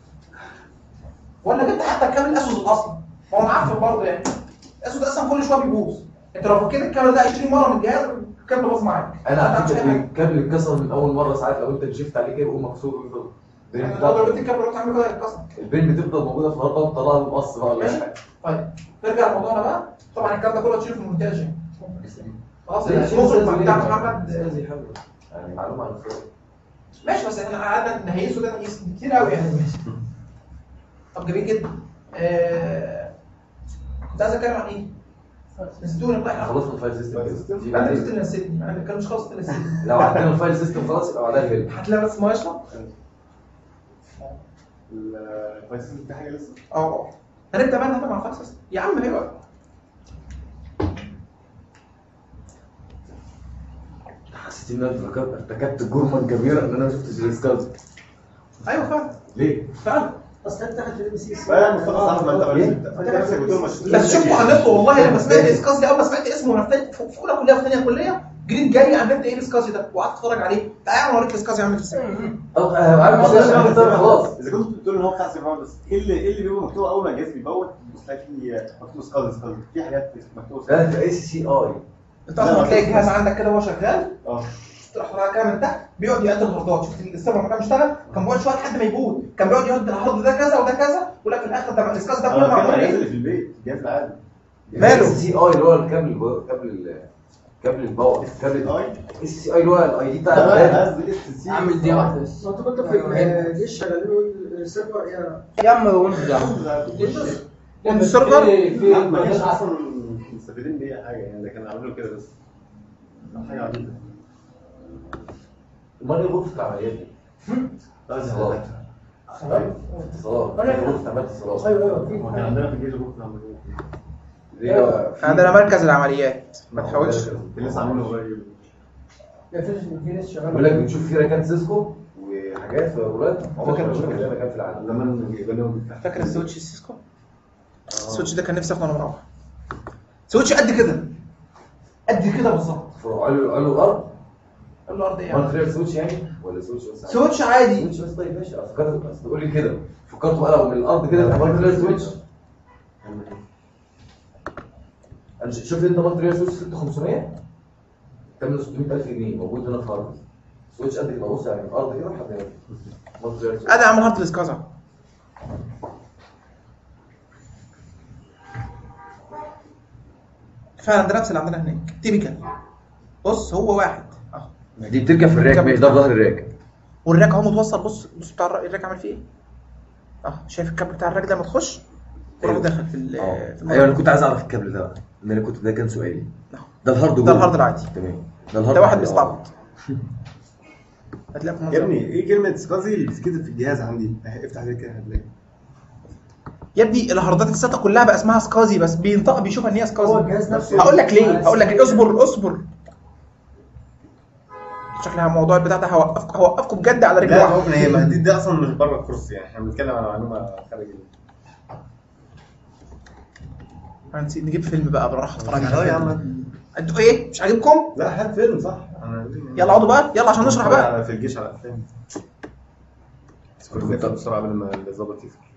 ولا جبت حتى الكابل الاسود الاصلي؟ هو معفن برضه يعني. الاسود اصلا كل شويه بيبوظ. انت لو فكيت الكابل ده عشرين مره من الجهاز الكابل باظ معاك. انا على مش فكره أي حاجة. الكابل اتكسر من اول مره، ساعات لو انت شفت عليه كده بيقوم مكسور ويفضل البين يعني لو جبت بتاعته- الكابل رحت عامل كده هيتكسر. البين بتفضل موجوده في الارض وتطلعها المقص بقى ولا ماشي. اي حاجه. طيب نرجع لموضوعنا بقى. طبعا الكلام ده كله هتشيله في المونتاج يعني. خلاص لا، المخرج بتاع ليه؟ محمد استاذي حلو. يعني معلومه عن الفرق. ماشي، بس احنا قعدنا نهيسه ده نهيس كتير قوي يعني. طب جميل جدا. آه... كنت عايز اتكلم عن ايه؟ نسيتوني والله. احنا خلصنا الفايل سيستم فايل كده. سيستم؟ دي انا بعدين. نسيت اللي نسيتني، انا كان مش خالص اللي نسيتني. لو عندنا الفايل سيستم خلاص يبقى بعدها الفيلم. هتلاقي بس ما يشرب. الفايل سيستم في حاجه لسه؟ اه هنبدا بقى نتابع مع الفاكسس يا عم. ايوه حسيت ان انا ارتكبت ارتكبت جرما كبيرا ان انا ما شفتش الاسكاز. ايوه فعلا ليه؟ فعلا. اصل انت دخلت الام سي لا يا مصطفى صاحب، ما انت غلطت. انت نفسك بتقول ما شفتوش. بس شفته على النت والله لما سمعت اسكاز دي، اول ما سمعت اسمه وانا في في اولى كليه وفي ثانيه كليه جريت جاي على النت ايه الاسكاز ده وقعدت اتفرج عليه. تعالى اوريك الاسكاز عامل ازاي. اه عارف مش عارف خلاص. اذا كنت بتقول ان هو بتاع سيرفر بس ايه اللي ايه اللي بيبقى مكتوب اول ما الجهاز بيبوت بتلاقي فيه مكتوب سكاز سكاز في حاجات مكتوبه ده في اس سي اي. انت اصلا هتلاقي الجهاز عندك كده وهو شغال اه تروح طالع كده من تحت بيقعد يعد الهاردات. شفت السيرفر لما كان بيشتغل كان بيقعد شويه لحد ما يبوظ، كان بيقعد يعد الهارد ده كذا وده كذا ولا في الاخر ده الاسكاز ده كله انا بتكلم معمول عن الجهاز ايه؟ اللي في البيت الجهاز العادي. ماله؟ اس سي اي اللي هو الكابل كابل كابل الباور كابل اي اس سي اي اللي هو الاي دي بتاع ده بقى الجهاز. جهاز اس سي عامل دي واحده بس. انت كنت في الجيش شغالين السيرفر ايه؟ يا عم هو انت ده السيرفر في ما كانش في اصلا مستفيدين بيه حاجه يعني، ده كانوا عاملين كده بس حاجه عبيطه. امال ايه غرفه العمليات دي؟ اتصالات. خلاص. اتصالات غرفه عمليات اتصالات. ايوه ايوه في هو كان عندنا في الجيش غرفه عمليات دي هو في- عندنا مركز العمليات ما تحاولش. كان لسه عاملينه قريب. في في ناس بيقول شغاله لك بتشوف في ركات سيسكو وحاجات في اولاد عمرك ما شفت زي ما كان في العالم. زمان جايبين لهم فاكر السويتش السيسكو؟ السويتش ده كان نفسي اخده وانا مروح. سويتش قد كده قد كده بالظبط. فروع علو علو الارض. قال له ارض ايه؟ وان تريال سويتش يعني ولا سويتش بس؟ سويتش عادي. سويتش بس. طيب ماشي فكرت بس تقول لي كده فكرت بقى لو من الارض كده يبقى وان تريال سويتش. انا ش- شفت انت وان تريال سويتش ستة آلاف وخمسمية كان ستمية ألف جنيه موجود هنا في هارد سويتش قد كده. بص يعني من الارض كده لحد هنا وان تريال سويتش. ادي عامل هارد الاسكازا. فعلا ده نفس اللي عندنا هناك تيبيكال. بص هو واحد اهو دي بتركب في الراك مش ده ظهر الراك. والراك اهو متوصل. بص بص بتاع الراك, الراك عامل فيه ايه؟ اه شايف الكابل بتاع الراك ده لما تخش وراح داخل في ال اه في ايوه انا كنت عايز اعرف الكابل ده بقى ان انا كنت ده كان سؤالي. ده الهارد ده جوه. الهارد العادي. تمام ده الهارد ده واحد العادي. بيستعبط. هتلاقي في يا ابني ايه كلمه سكازي اللي بتتكتب في الجهاز عندي؟ افتح عليه كده هتلاقي. يا ابني الهاردات الساتا كلها بقى اسمها سكازي بس بينطق بيشوفها ان هي هو سكازي. الجهاز نفسه هقول لك ليه هقول لك ليه اصبر اصبر. عشان شكلها موضوع البتاع ده هوقفكم هوقفكم بجد على رجل لا واحده. ممكن هي ما دي, دي اصلا مش بره الكورس يعني، احنا بنتكلم على معلومه خارج ال- هنسيب نجيب فيلم بقى براحه اتفرج لا على يا فيلم. عم انتوا ايه مش عاجبكم؟ لا هات فيلم صح. انا يلا اقعدوا بقى يلا عشان نشرح بقى. في الجيش على افلام. بس كنت بنقرا بسرعه قبل ما الظابط يدخل.